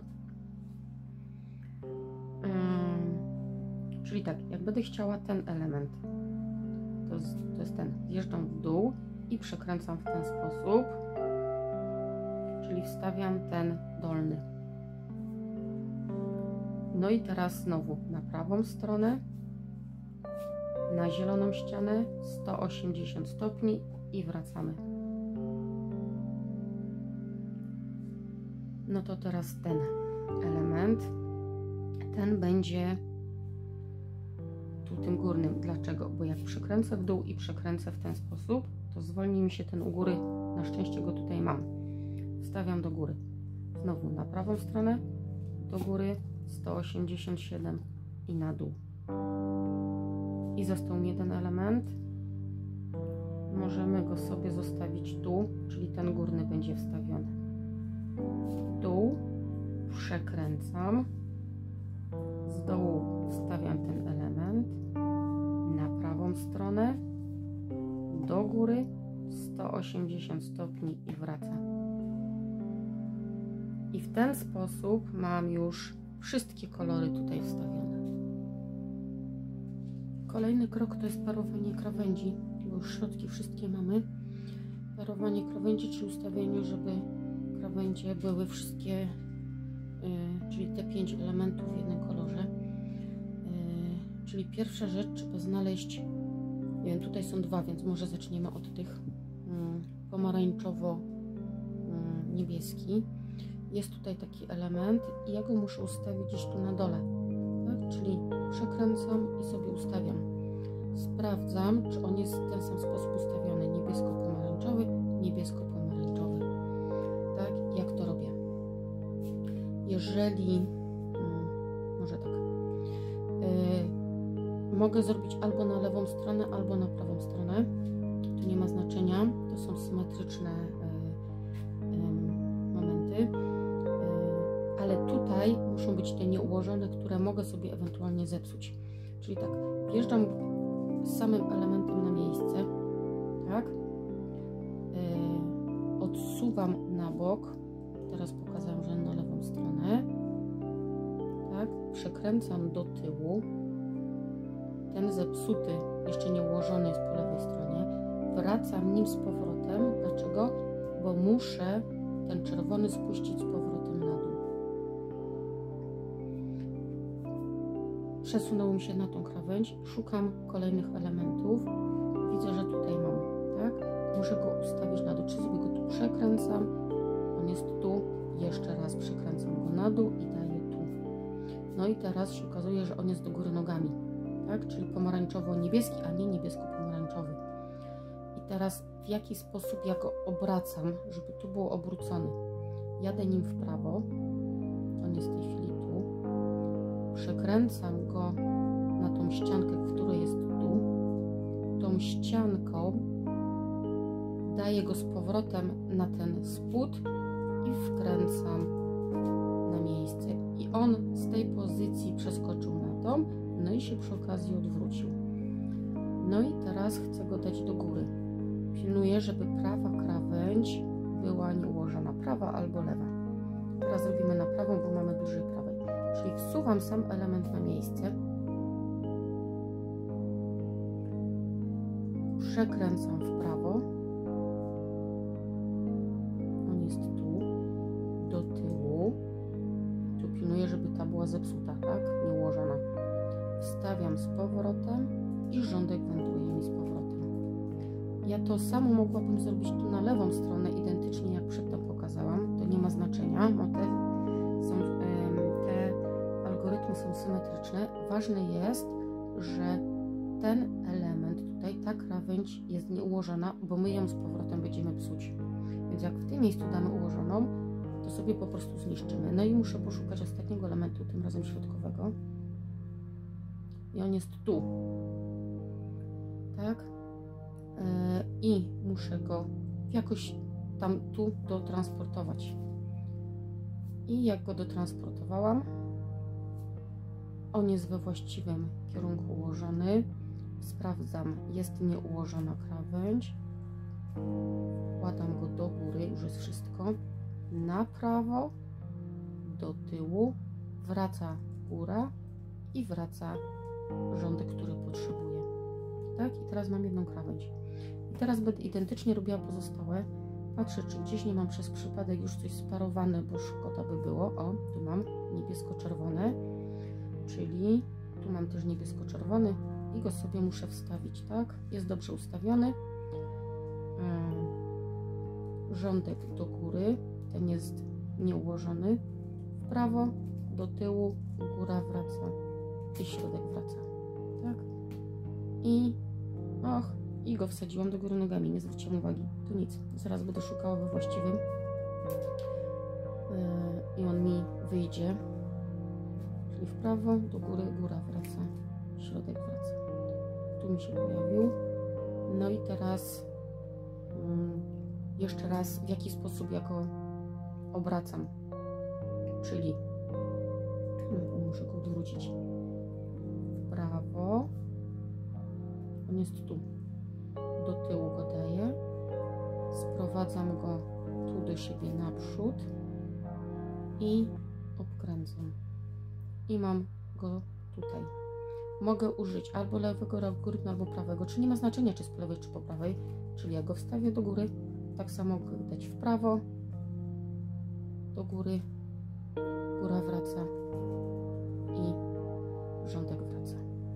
Czyli tak, jak będę chciała ten element, to jest ten, zjeżdżam w dół i przekręcam w ten sposób, czyli wstawiam ten dolny. No i teraz znowu na prawą stronę, na zieloną ścianę 180 stopni i wracamy. No to teraz ten element, ten będzie tu tym górnym. Dlaczego? Bo jak przekręcę w dół i przekręcę w ten sposób, to zwolni mi się ten u góry. Na szczęście go tutaj mam. Wstawiam do góry. Znowu na prawą stronę, do góry 187 i na dół. I został mi jeden element. Możemy go sobie zostawić tu, czyli ten górny będzie wstawiony. Dół, przekręcam, z dołu wstawiam ten element, na prawą stronę, do góry 180 stopni i wraca. I w ten sposób mam już wszystkie kolory tutaj wstawione. Kolejny krok to jest parowanie krawędzi, bo już środki wszystkie mamy. Parowanie krawędzi, czyli ustawienie, żeby krawędzie były wszystkie, czyli te 5 elementów w jednym kolorze. Czyli pierwsza rzecz, trzeba znaleźć, nie wiem, tutaj są 2, więc może zaczniemy od tych pomarańczowo-niebieski. Jest tutaj taki element i ja go muszę ustawić gdzieś tu na dole, tak? Czyli przekręcam i sobie ustawiam. Sprawdzam, czy on jest w ten sam sposób ustawiony, niebiesko-pomarańczowy, niebiesko-pomarańczowy. Tak, jak to robię? Jeżeli, może tak, mogę zrobić albo na lewą stronę, albo na prawą stronę. To nie ma znaczenia, to są symetryczne momenty. Ale tutaj muszą być te nieułożone, które mogę sobie ewentualnie zepsuć. Czyli tak, wjeżdżam z samym elementem na miejsce, tak? Odsuwam na bok, teraz pokazałam, że na lewą stronę, tak? Przekręcam do tyłu, ten zepsuty, jeszcze nie ułożony jest po lewej stronie, wracam nim z powrotem. Dlaczego? Bo muszę ten czerwony spuścić z powrotem na dół. Przesunął mi się na tą krawędź, szukam kolejnych elementów, widzę, że tutaj mam, tak? Muszę go ustawić na dół, czy sobie go tu przekręcam, on jest tu, jeszcze raz przekręcam go na dół i daję tu. No i teraz się okazuje, że on jest do góry nogami, tak? Czyli pomarańczowo-niebieski, a nie niebiesko-pomarańczowy. I teraz w jaki sposób ja go obracam, żeby tu było obrócony? Jadę nim w prawo, on jest w tej chwili tu, przekręcam go na tą ściankę, która jest tu, tą ścianką daję go z powrotem na ten spód i wkręcam na miejsce. I on z tej pozycji przeskoczył na tą, no i się przy okazji odwrócił. No i teraz chcę go dać do góry. Pilnuję, żeby prawa krawędź była nieułożona, prawa albo lewa. Teraz robimy na prawą, bo mamy bliżej prawej. Czyli wsuwam sam element na miejsce, przekręcam w prawo, on jest tu, do tyłu, tu pilnuję, żeby ta była zepsuta, tak, nieułożona. Wstawiam z powrotem i rządek wędruje mi z powrotem. Ja to samo mogłabym zrobić tu na lewą stronę, identycznie jak przedtem pokazałam, to nie ma znaczenia, bo te algorytmy są symetryczne. Ważne jest, że ten element tutaj, ta krawędź jest nieułożona, bo my ją z powrotem będziemy psuć. Więc jak w tym miejscu damy ułożoną, to sobie po prostu zniszczymy. No i muszę poszukać ostatniego elementu, tym razem środkowego. I on jest tu. Tak? I muszę go jakoś tam tu dotransportować. I jak go dotransportowałam, on jest we właściwym kierunku ułożony. Sprawdzam, jest nieułożona krawędź. Wkładam go do góry, już jest wszystko. Na prawo, do tyłu, wraca góra i wraca rządek, który potrzebuję. Tak? I teraz mam jedną krawędź. I teraz będę identycznie robiła pozostałe. Patrzę, czy gdzieś nie mam przez przypadek już coś sparowane, bo szkoda by było. O, tu mam niebiesko-czerwone, czyli tu mam też niebiesko-czerwony i go sobie muszę wstawić, tak? Jest dobrze ustawiony. Rządek do góry, ten jest nieułożony. W prawo, do tyłu, góra wraca i środek wraca, tak? I go wsadziłam do góry nogami, nie zwróciłam uwagi, to nic. Zaraz będę szukała we właściwym i on mi wyjdzie, czyli w prawo, do góry, góra wraca, środek wraca. Tu mi się pojawił. No i teraz jeszcze raz, w jaki sposób ja go obracam, czyli muszę go odwrócić w prawo, on jest tu, do tyłu go daję sprowadzam go tu do siebie naprzód i obkręcam. I mam go tutaj. Mogę użyć albo lewego algorytmu, albo prawego, czyli nie ma znaczenia, czy z po lewej, czy po prawej. Czyli jak go wstawię do góry, tak samo mogę dać w prawo, do góry, góra wraca i rządek wraca.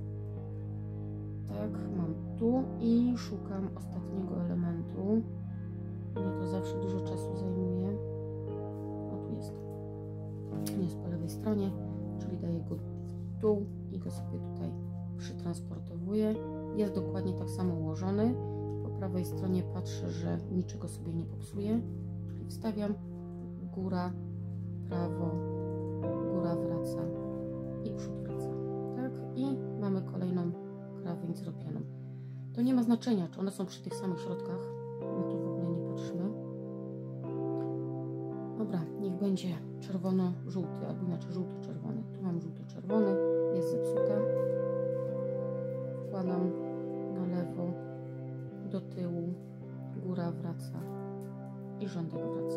Tak, mam tu i szukam ostatniego elementu. Mnie to zawsze dużo czasu zajmuje. O, tu jest. Jest po lewej stronie, czyli daję go w dół i go sobie tutaj przytransportowuję. Jest dokładnie tak samo ułożony. Po prawej stronie patrzę, że niczego sobie nie popsuję. Czyli wstawiam, góra, prawo, góra wraca i przód wraca. Tak? I mamy kolejną krawędź zrobioną. To nie ma znaczenia, czy one są przy tych samych środkach. My tu w ogóle nie patrzymy. Dobra, niech będzie czerwono-żółty, albo inaczej żółto-czerwony. Tu mam żółto-czerwony, jest zepsuta. Wkładam na lewo, do tyłu, góra wraca i rządek wraca.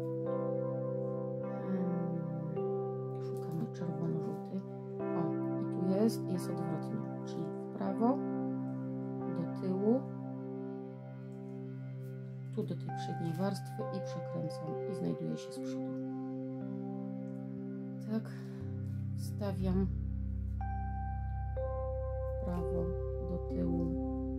Szukamy czerwono-żółty. O, i tu jest odwrotnie, czyli w prawo, do tyłu, tu do tej przedniej warstwy i przekręcam i znajduje się z przodu. Tak, wstawiam w prawo, do tyłu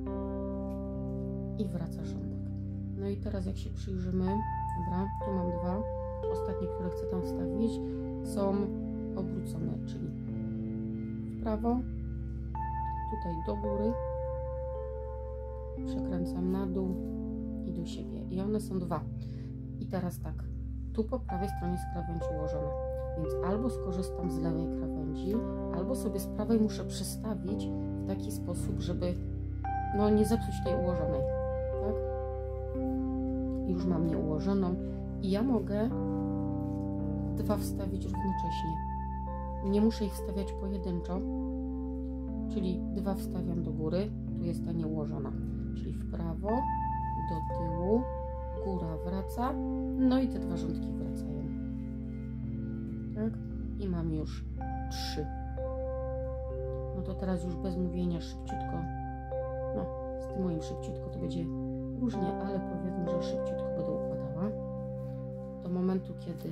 i wraca rządek. No i teraz jak się przyjrzymy, dobra, tu mam dwa, ostatnie, które chcę tam wstawić, są obrócone, czyli w prawo, tutaj do góry, przekręcam na dół i do siebie. I one są dwa. I teraz tak, tu po prawej stronie jest krawędź ułożona, więc albo skorzystam z lewej krawędzi, albo sobie z prawej muszę przestawić w taki sposób, żeby no nie zepsuć tej ułożonej. Tak? Już mam nieułożoną i ja mogę dwa wstawić równocześnie. Nie muszę ich wstawiać pojedynczo, czyli dwa wstawiam do góry, tu jest ta nieułożona, czyli w prawo, do tyłu, góra wraca, no i te dwa rządki wracają. Tak? I mam już 3. No to teraz już bez mówienia szybciutko, no z tym moim szybciutko to będzie różnie, ale powiedzmy, że szybciutko będę układała. Do momentu,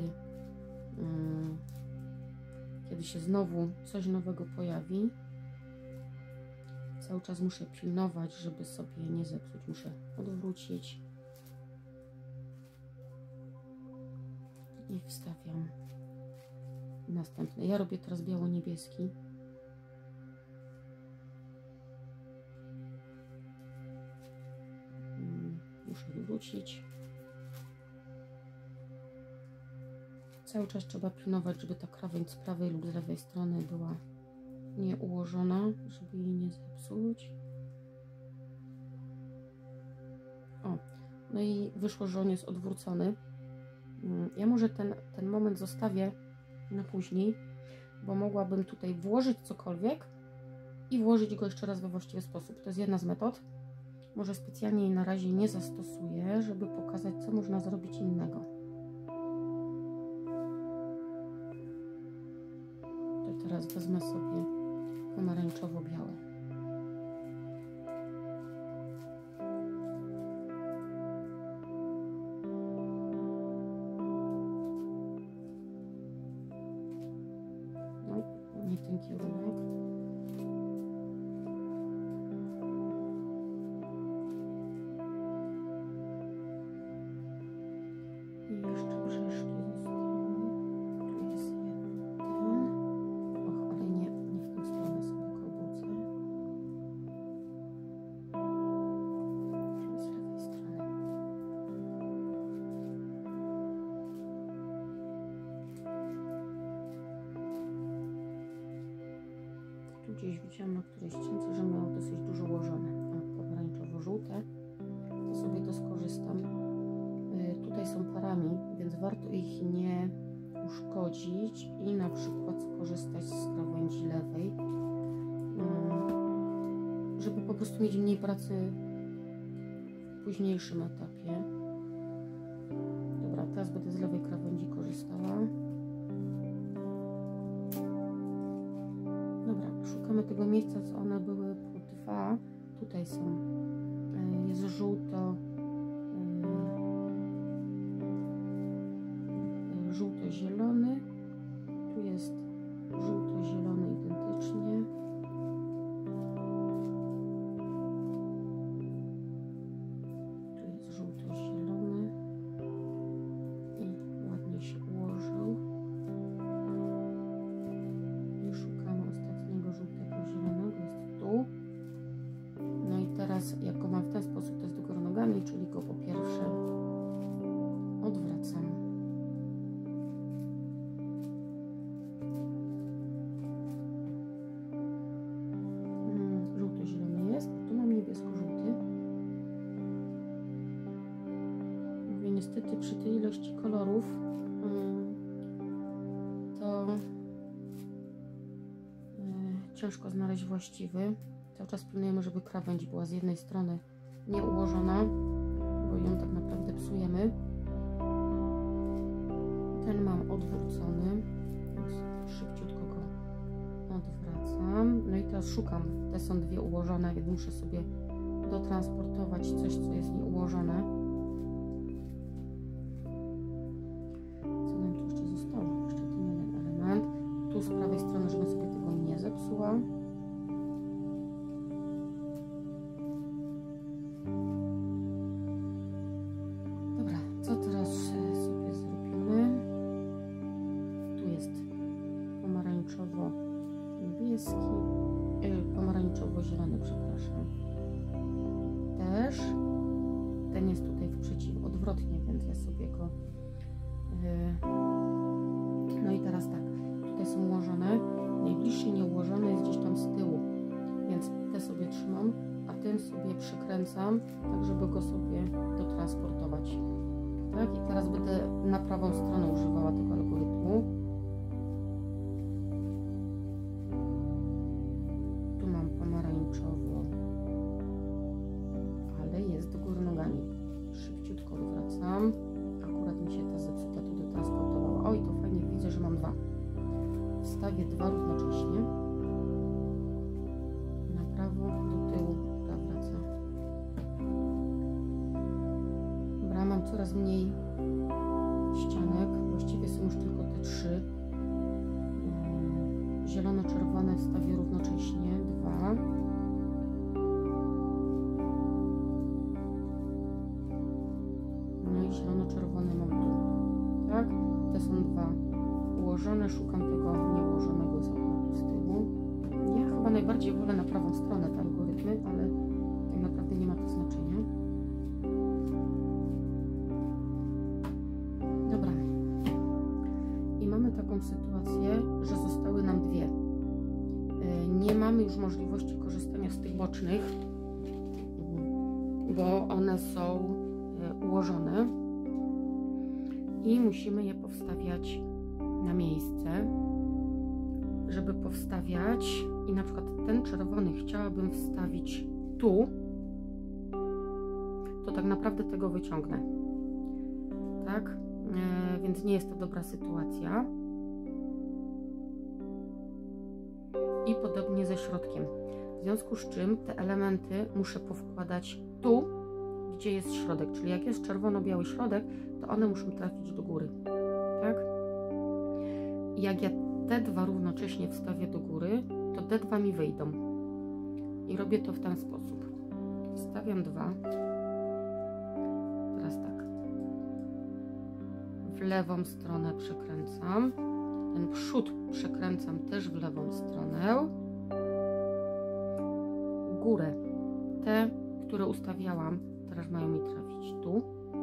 kiedy się znowu coś nowego pojawi, cały czas muszę pilnować, żeby sobie nie zepsuć. Muszę odwrócić i wstawiam następny. Ja robię teraz biało-niebieski. Muszę odwrócić. Cały czas trzeba pilnować, żeby ta krawędź z prawej lub z lewej strony była nieułożona, żeby jej nie zepsuć. O, no i wyszło, że on jest odwrócony. Ja może ten moment zostawię na później, bo mogłabym tutaj włożyć cokolwiek i włożyć go jeszcze raz we właściwy sposób. To jest jedna z metod. Może specjalnie jej na razie nie zastosuję, żeby pokazać, co można zrobić innego. To teraz wezmę sobie pomarańczowo-białe. No, nie ten kierunek. I jeszcze brzeszki zostały. Tu jest jeden. Och, ale nie w tą stronę sobie go obrócę. Czyli z lewej strony. Tu gdzieś widziałam na którejś ściance, że miało dosyć dużo ułożone. O, pomarańczowo-żółte. To sobie to skorzystam. Tutaj są parami, więc warto ich nie uszkodzić i na przykład skorzystać z krawędzi lewej, żeby po prostu mieć mniej pracy w późniejszym etapie. teraz będę z lewej krawędzi korzystała. Dobra, szukamy tego miejsca, co one były po 2. Tutaj są, jest żółto-zielony, tu jest żółto-zielony identycznie. Tu jest żółto-zielony i ładnie się ułożył. I szukamy ostatniego żółtego-zielonego, jest tu. No i teraz, jak go mam w ten sposób, to jest do góry nogami, czyli go po pierwsze odwracam. Żółto-zielony jest, tu mam niebiesko-żółty. Mówię, niestety przy tej ilości kolorów to ciężko znaleźć właściwy. Cały czas pilnujemy, żeby krawędź była z jednej strony nieułożona, bo ją tak naprawdę psujemy. Ten mam odwrócony, więc szybciutko go odwracam. No i teraz szukam, te są dwie ułożone, więc muszę sobie dotransportować coś, co jest nieułożone. Co nam tu jeszcze zostało? Jeszcze ten jeden element. Tu z prawej strony, żebym sobie tego nie zepsuła. Dobra, co teraz sobie zrobimy? Tu jest pomarańczowo-niebieski, pomarańczowo-zielony, przepraszam. Też ten jest tutaj odwrotnie, więc ja sobie go no i teraz tak, tutaj są ułożone, najbliższy nieułożony jest gdzieś tam z tyłu, więc te sobie trzymam, a ten sobie przykręcam, tak żeby go sobie dotransportować. Tak, i teraz będę na prawą stronę używała tego algorytmu. Tu mam pomarańczowo, ale jest do góry nogami. Szybciutko odwracam. Akurat mi się ta zepsuta tu dotransportowała. Oj, to fajnie, widzę, że mam 2. Wstawię 2 równocześnie. Na prawo, do tyłu, ta wraca. Dobra, mam coraz mniej ścianek. Właściwie są już tylko te 3. Zielono-czerwone wstawię równocześnie 2. No i zielono-czerwone mam tu. Tak? Te są 2 ułożone. Szukam tego nieułożonego z akurat z tyłu. Ja chyba najbardziej wolę na prawą stronę te algorytmy, ale tak naprawdę nie ma to znaczenia. Dobra. I mamy taką sytuację, że zostały nam 2. Nie mamy już możliwości korzystania z tych bocznych, bo one są ułożone i musimy je powstawiać na miejsce. Żeby powstawiać i na przykład ten czerwony chciałabym wstawić tu, to tak naprawdę tego wyciągnę. Tak? Więc nie jest to dobra sytuacja. I podobnie ze środkiem. W związku z czym te elementy muszę powkładać tu, gdzie jest środek. Czyli jak jest czerwono-biały środek, to one muszą trafić do góry. Tak? I jak ja te 2 równocześnie wstawię do góry, to te 2 mi wyjdą. I robię to w ten sposób. Wstawiam 2. Teraz tak. W lewą stronę przekręcam. Ten przód przekręcam też w lewą stronę. Górę. Te, które ustawiałam, teraz mają mi trafić tu.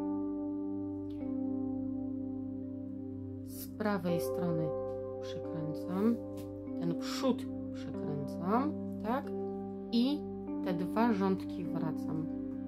Z prawej strony przekręcam. Ten przód przekręcam, tak? I te 2 rządki wracam.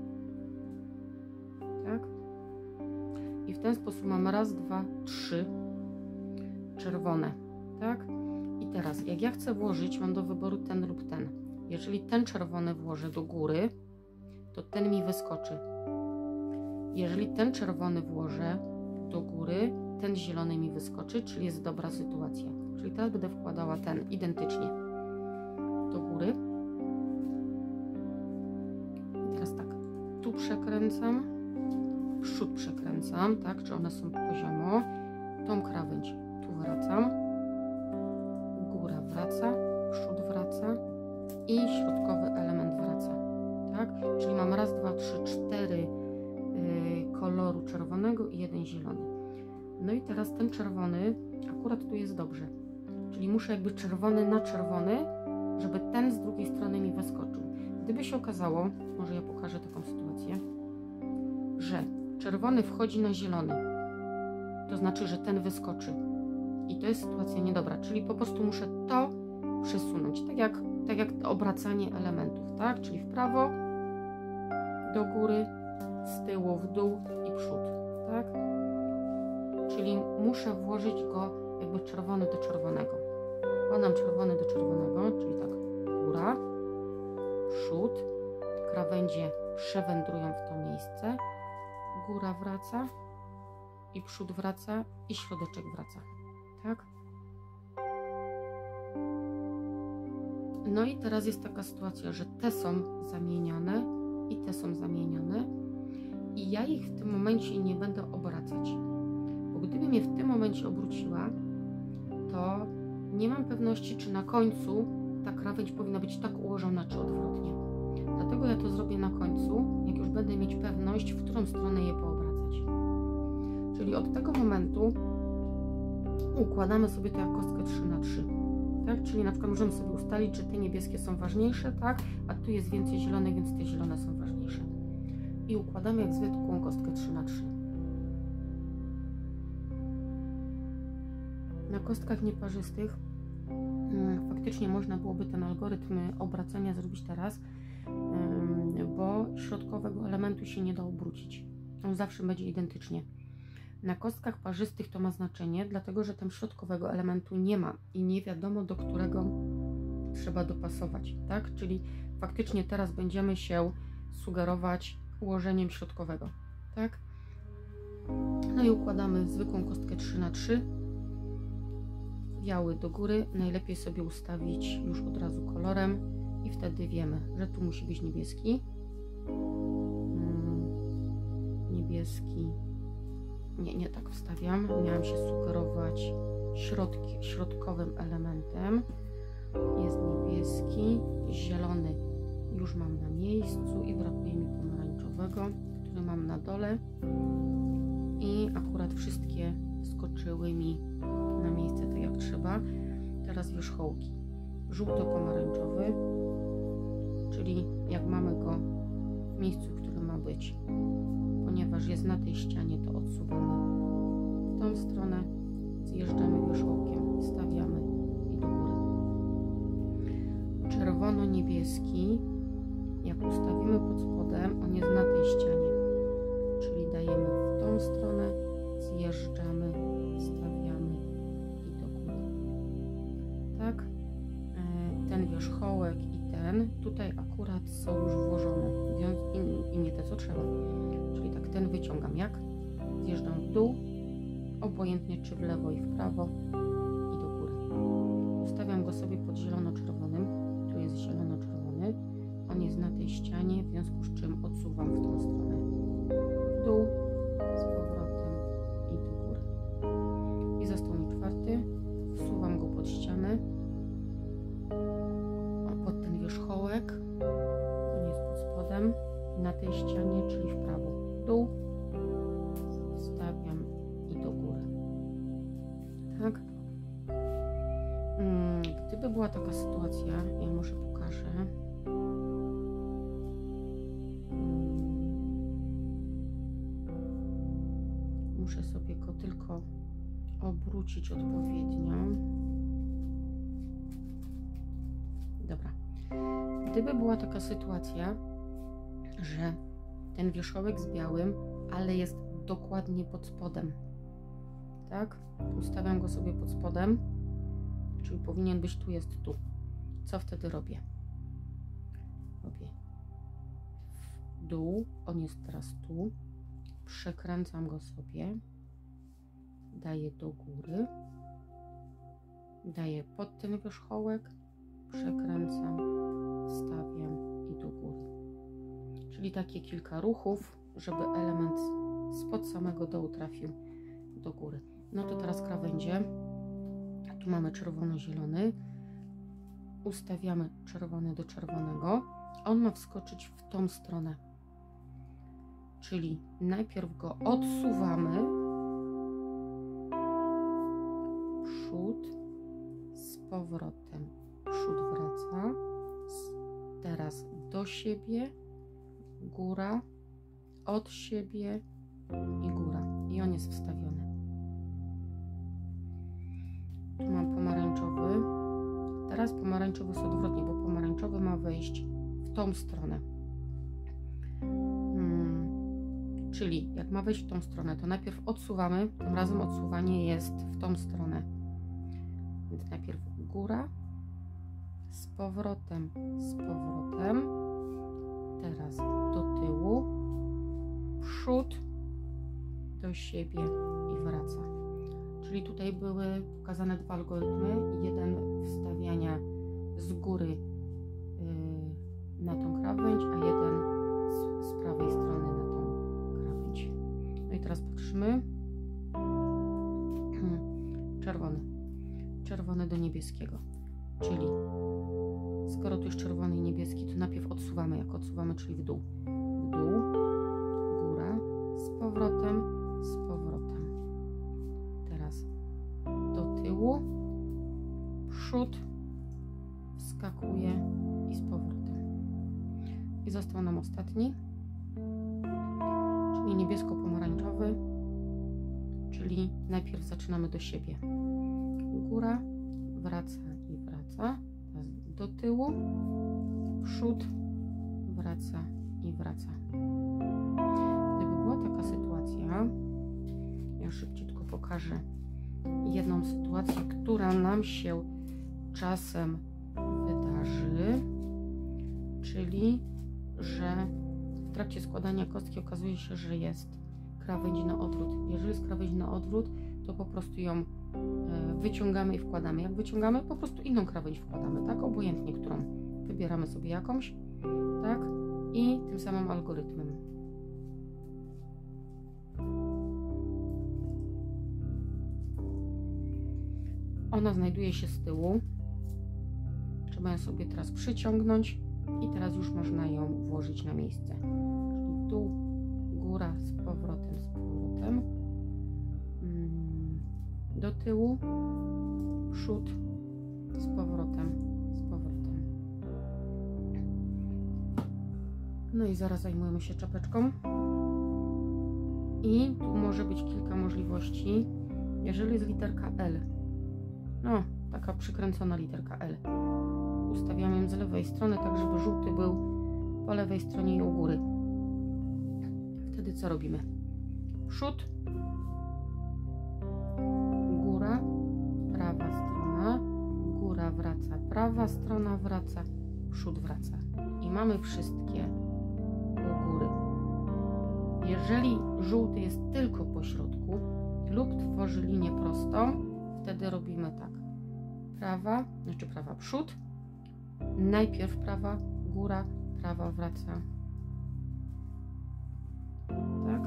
Tak? I w ten sposób mam raz, 2, 3 czerwone, tak? I teraz, jak ja chcę włożyć, mam do wyboru ten lub ten. Jeżeli ten czerwony włożę do góry, to ten mi wyskoczy. Jeżeli ten czerwony włożę do góry, ten zielony mi wyskoczy, czyli jest dobra sytuacja. Czyli teraz będę wkładała ten identycznie do góry. I teraz tak, tu przekręcam, przód przekręcam, tak, czy one są poziomo. Tą krawędź tu wracam, góra wraca, przód wraca i środkowy element wraca, tak? Czyli mam raz, dwa, trzy, cztery koloru czerwonego i jeden zielony. No i teraz ten czerwony akurat tu jest dobrze, czyli muszę jakby czerwony na czerwony, żeby ten z drugiej strony mi wyskoczył. Gdyby się okazało, może ja pokażę taką sytuację, że czerwony wchodzi na zielony, to znaczy, że ten wyskoczy i to jest sytuacja niedobra, czyli po prostu muszę to przesunąć, tak jak obracanie elementów, tak? Czyli w prawo, do góry, z tyłu w dół i przód, tak? Czyli muszę włożyć go jakby czerwony do czerwonego. Wkładam czerwony do czerwonego, czyli tak, góra, przód, krawędzie przewędrują w to miejsce, góra wraca i przód wraca i środeczek wraca, tak? No i teraz jest taka sytuacja, że te są zamienione i te są zamienione i ja ich w tym momencie nie będę obracać, bo gdybym je w tym momencie obróciła, to nie mam pewności, czy na końcu ta krawędź powinna być tak ułożona, czy odwrotnie. Dlatego ja to zrobię na końcu, jak już będę mieć pewność, w którą stronę je poobracać. Czyli od tego momentu układamy sobie to jak kostkę 3×3. Tak? Czyli na przykład możemy sobie ustalić, czy te niebieskie są ważniejsze, tak? A tu jest więcej zielonych, więc te zielone są ważniejsze. I układamy jak zwykłą kostkę 3×3. Na kostkach nieparzystych faktycznie można byłoby ten algorytm obracania zrobić teraz, bo środkowego elementu się nie da obrócić. On zawsze będzie identycznie. Na kostkach parzystych to ma znaczenie, dlatego że tam środkowego elementu nie ma i nie wiadomo, do którego trzeba dopasować, tak? Czyli faktycznie teraz będziemy się sugerować ułożeniem środkowego, tak? No i układamy zwykłą kostkę 3×3, biały do góry, najlepiej sobie ustawić już od razu kolorem i wtedy wiemy, że tu musi być niebieski, niebieski. Nie tak wstawiam. Miałam się sugerować środkowym elementem. Jest niebieski, zielony już mam na miejscu i brakuje mi pomarańczowego, który mam na dole. I akurat wszystkie skoczyły mi na miejsce tak jak trzeba. Teraz wierzchołki. Żółto-pomarańczowy, czyli jak mamy go w miejscu, w którym ma być. Ponieważ jest na tej ścianie, to odsuwamy w tą stronę, zjeżdżamy wierzchołkiem, stawiamy i do góry. Czerwono-niebieski, jak ustawimy pod spodem, on jest na tej ścianie, czyli dajemy w tą stronę, zjeżdżamy, stawiamy i do góry. Tak? Ten wierzchołek i ten tutaj akurat są już włożone i nie te co trzeba. Czyli tak ten wyciągam jak? Zjeżdżam w dół, obojętnie czy w lewo i w prawo i do góry. Ustawiam go sobie pod zielono-czerwonym, tu jest zielono-czerwony, on jest na tej ścianie, w związku z czym odsuwam w tą stronę. W dół, z powrotem i do góry. I został mi czwarty, wsuwam go pod ścianę, pod ten wierzchołek, on jest pod spodem, na tej ścianie, czyli w prawo, dół, wstawiam i do góry. Tak? Gdyby była taka sytuacja, ja może pokażę. Muszę sobie go tylko obrócić odpowiednio. Dobra. Gdyby była taka sytuacja, że ten wierzchołek z białym, ale jest dokładnie pod spodem, tak? Ustawiam go sobie pod spodem, czyli powinien być tu, jest tu. Co wtedy robię? Robię w dół, on jest teraz tu, przekręcam go sobie daję do góry, daję pod ten wierzchołek, przekręcam, wstawiam i do góry. Czyli takie kilka ruchów, żeby element spod samego dołu trafił do góry. No to teraz krawędzie. Tu mamy czerwono-zielony. Ustawiamy czerwony do czerwonego. On ma wskoczyć w tą stronę. Czyli najpierw go odsuwamy. Przód, z powrotem. Przód wraca. Teraz do siebie. Góra, od siebie i góra. I on jest wstawiony. Tu mam pomarańczowy. Teraz pomarańczowy jest odwrotnie, bo pomarańczowy ma wejść w tą stronę. Czyli jak ma wejść w tą stronę, to najpierw odsuwamy. Tym razem odsuwanie jest w tą stronę. Więc najpierw góra, z powrotem, z powrotem. Teraz do tyłu, przód, do siebie i wraca. Czyli tutaj były pokazane dwa algorytmy. Jeden wstawiania z góry na tą krawędź, a jeden z prawej strony na tą krawędź. No i teraz patrzymy. Czerwony. Czerwony do niebieskiego. Czyli skoro tu jest czerwony i niebieski, to najpierw odsuwamy. Jak odsuwamy, czyli w dół. W dół, góra, z powrotem, z powrotem. Teraz do tyłu, przód, wskakuje i z powrotem. I został nam ostatni, czyli niebiesko-pomarańczowy, czyli najpierw zaczynamy do siebie. Góra, wraca i wraca. Do tyłu, przód, wraca i wraca. Gdyby była taka sytuacja, ja szybciutko pokażę jedną sytuację, która nam się czasem wydarzy, czyli że w trakcie składania kostki okazuje się, że jest krawędź na odwrót. Jeżeli jest krawędź na odwrót, to po prostu ją wyciągamy i wkładamy. Jak wyciągamy, po prostu inną krawędź wkładamy, tak? Obojętnie którą. Wybieramy sobie jakąś, tak? I tym samym algorytmem. Ona znajduje się z tyłu. Trzeba ją sobie teraz przyciągnąć i teraz już można ją włożyć na miejsce. Czyli dół, góra, z powrotem, z powrotem. Do tyłu, przód, z powrotem, z powrotem. No i zaraz zajmujemy się czapeczką. I tu może być kilka możliwości. Jeżeli jest literka L, no taka przykręcona literka L, ustawiamy ją z lewej strony, tak żeby żółty był po lewej stronie i u góry. Wtedy co robimy? Przód, góra, prawa strona, góra wraca, prawa strona wraca, przód wraca. I mamy wszystkie u góry. Jeżeli żółty jest tylko po środku lub tworzy linię prostą, wtedy robimy tak. Prawa, znaczy prawa, przód, najpierw prawa, góra, prawa wraca. Tak?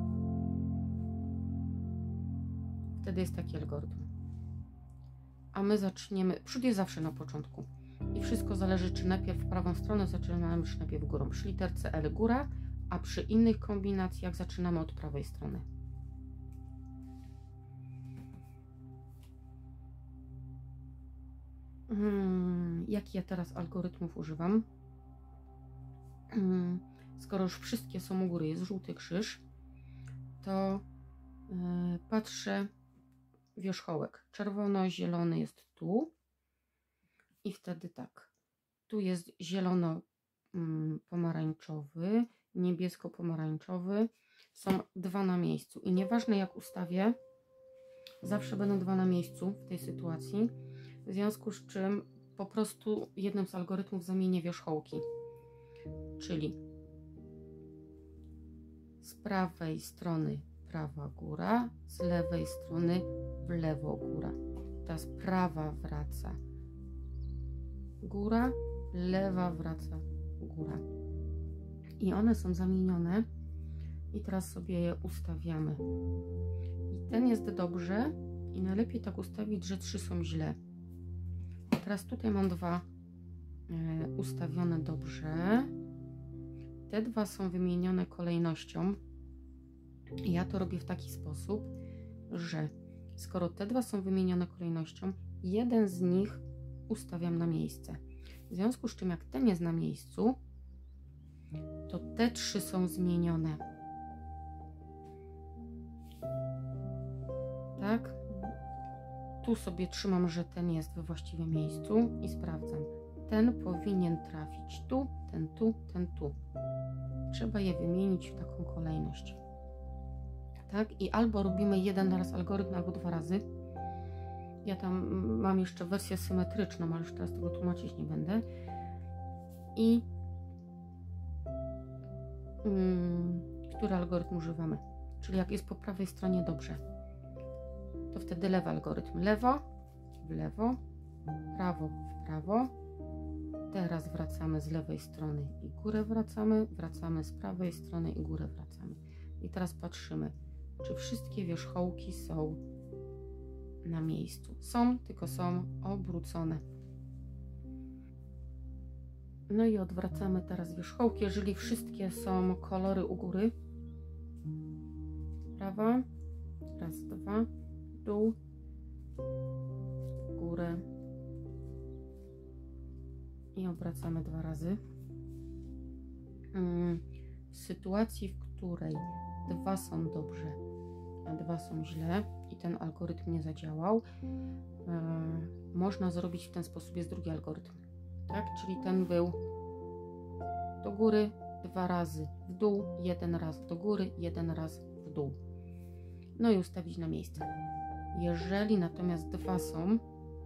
Wtedy jest taki algorytm. A my zaczniemy, przód jest zawsze na początku. I wszystko zależy, czy najpierw w prawą stronę zaczynamy, czy najpierw górą. Przy literce L góra, a przy innych kombinacjach zaczynamy od prawej strony. Jaki ja teraz algorytmów używam? Skoro już wszystkie są u góry, jest żółty krzyż, to patrzę wierzchołek. Czerwono-zielony jest tu i wtedy tak. Tu jest zielono-pomarańczowy, niebiesko-pomarańczowy. Są dwa na miejscu i nieważne jak ustawię, zawsze będą dwa na miejscu w tej sytuacji. W związku z czym po prostu jednym z algorytmów zamienię wierzchołki. Czyli z prawej strony prawa góra, z lewej strony w lewo góra. Teraz prawa wraca góra, lewa wraca góra. I one są zamienione i teraz sobie je ustawiamy. I ten jest dobrze i najlepiej tak ustawić, że 3 są źle. Teraz tutaj mam 2 ustawione dobrze. Te 2 są wymienione kolejnością. I ja to robię w taki sposób, że skoro te 2 są wymienione kolejnością, jeden z nich ustawiam na miejsce. W związku z czym, jak ten jest na miejscu, to te 3 są zmienione. Tak? Tu sobie trzymam, że ten jest we właściwym miejscu i sprawdzam. Ten powinien trafić tu, ten tu, ten tu. Trzeba je wymienić w taką kolejność. Tak? I albo robimy jeden raz algorytm, albo 2 razy. Ja tam mam jeszcze wersję symetryczną, ale już teraz tego tłumaczyć nie będę. I który algorytm używamy? Czyli jak jest po prawej stronie dobrze, to wtedy lewy algorytm. Lewo, w lewo, prawo, w prawo. Teraz wracamy z lewej strony i górę wracamy. Wracamy z prawej strony i górę wracamy. I teraz patrzymy, czy wszystkie wierzchołki są na miejscu. Są, tylko są obrócone. No i odwracamy teraz wierzchołki, jeżeli wszystkie są kolory u góry. Prawa, raz, 2, dół, górę i obracamy 2 razy. W sytuacji, w której 2 są dobrze, a 2 są źle i ten algorytm nie zadziałał, można zrobić w ten sposób, jest drugi algorytm, tak? Czyli ten był do góry 2 razy w dół, 1 raz do góry, 1 raz w dół. No i ustawić na miejsce. Jeżeli natomiast 2 są,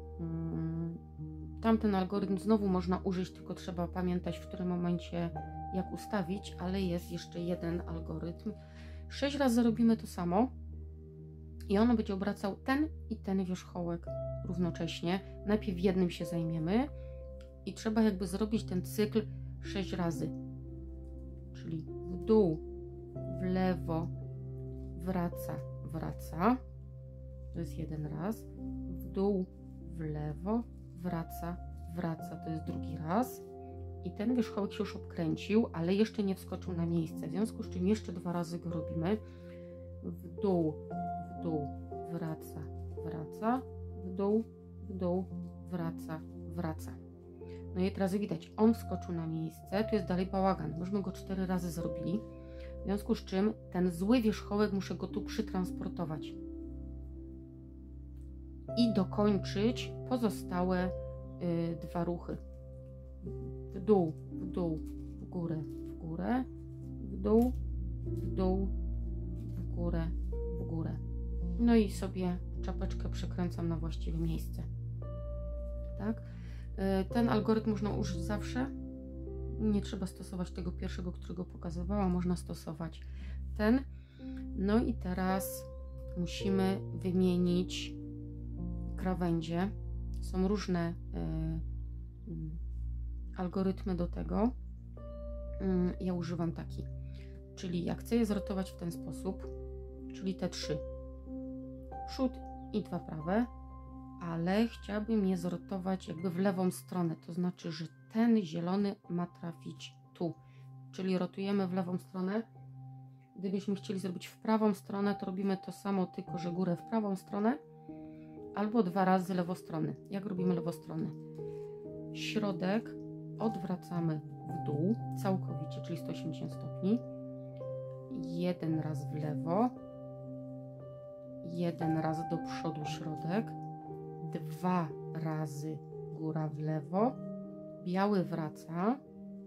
tamten algorytm znowu można użyć, tylko trzeba pamiętać, w którym momencie jak ustawić, ale jest jeszcze jeden algorytm. 6 razy robimy to samo i on będzie obracał ten i ten wierzchołek równocześnie. Najpierw jednym się zajmiemy i trzeba jakby zrobić ten cykl 6 razy. Czyli w dół, w lewo, wraca, wraca. To jest 1 raz. W dół, w lewo, wraca, wraca. To jest 2 raz. I ten wierzchołek się już obkręcił, ale jeszcze nie wskoczył na miejsce. W związku z czym jeszcze 2 razy go robimy. W dół, wraca, wraca. W dół, wraca, wraca. No i teraz widać, on wskoczył na miejsce. Tu jest dalej bałagan. Myśmy go 4 razy zrobili. W związku z czym ten zły wierzchołek muszę go tu przytransportować. I dokończyć pozostałe 2 ruchy. W dół, w górę, w górę, w dół, w górę, w górę. No i sobie czapeczkę przekręcam na właściwe miejsce. Tak? Ten algorytm można użyć zawsze. Nie trzeba stosować tego pierwszego, którego pokazywałam. Można stosować ten. No i teraz musimy wymienić krawędzie. Są różne algorytmy do tego. Ja używam taki. Czyli jak chcę je zrotować w ten sposób, czyli te 3. Przód i 2 prawe, ale chciałabym je zrotować jakby w lewą stronę. To znaczy, że ten zielony ma trafić tu. Czyli rotujemy w lewą stronę. Gdybyśmy chcieli zrobić w prawą stronę, to robimy to samo, tylko że górę w prawą stronę. Albo 2 razy lewostrony. Jak robimy lewostronę? Środek odwracamy w dół całkowicie, czyli 180 stopni. 1 raz w lewo. 1 raz do przodu środek. 2 razy góra w lewo. Biały wraca.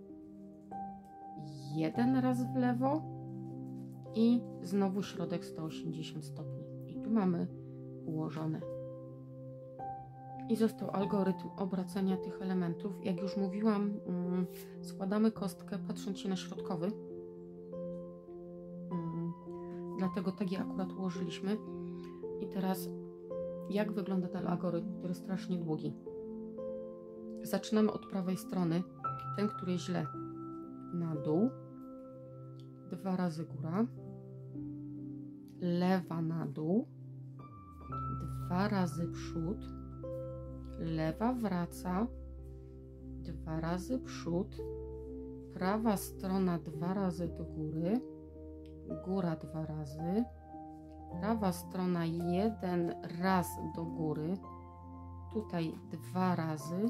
1 raz w lewo. I znowu środek 180 stopni. I tu mamy ułożone. I został algorytm obracania tych elementów. Jak już mówiłam, składamy kostkę patrząc się na środkowy. dlatego tak je akurat ułożyliśmy. I teraz jak wygląda ten algorytm, który jest strasznie długi. Zaczynamy od prawej strony, ten, który jest źle, na dół, 2 razy góra, lewa na dół, 2 razy przód, lewa wraca, 2 razy przód, prawa strona 2 razy do góry, góra 2 razy, prawa strona 1 raz do góry, tutaj 2 razy,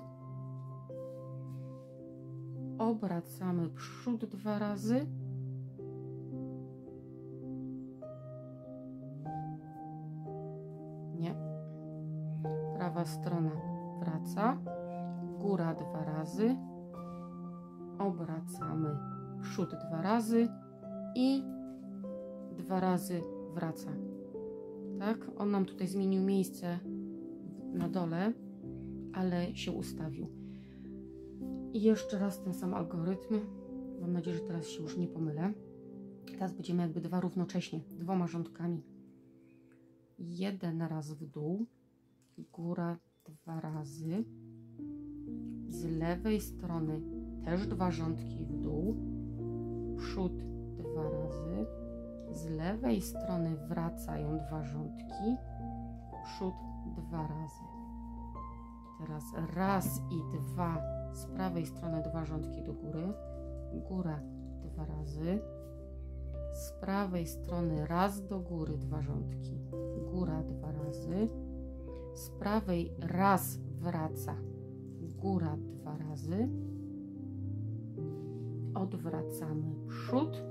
obracamy przód 2 razy, nie, prawa strona wraca, góra 2 razy, obracamy przód 2 razy i 2 razy wraca. Tak, on nam tutaj zmienił miejsce na dole, ale się ustawił. I jeszcze raz ten sam algorytm. Mam nadzieję, że teraz się już nie pomylę. Teraz będziemy jakby 2 równocześnie, 2 rządkami. 1 raz w dół, góra 2 razy, z lewej strony też 2 rządki w dół, przód 2 razy, z lewej strony wracają 2 rządki, przód 2 razy. Teraz raz i 2, z prawej strony 2 rządki do góry, góra 2 razy, z prawej strony raz do góry 2 rządki, góra 2 razy, z prawej raz wraca, góra 2 razy, odwracamy przód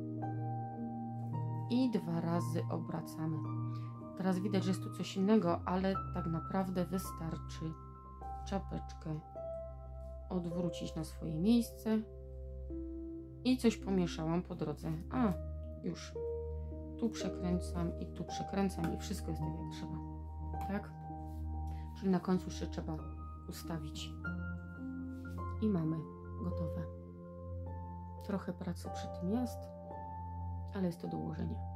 i 2 razy obracamy. Teraz widać, że jest tu coś innego, ale tak naprawdę wystarczy czapeczkę odwrócić na swoje miejsce i coś pomieszałam po drodze. A, już. Tu przekręcam i tu przekręcam i wszystko jest tak jak trzeba. Tak? Czyli na końcu jeszcze trzeba ustawić. I mamy gotowe. Trochę pracy przy tym jest, ale jest to do ułożenia.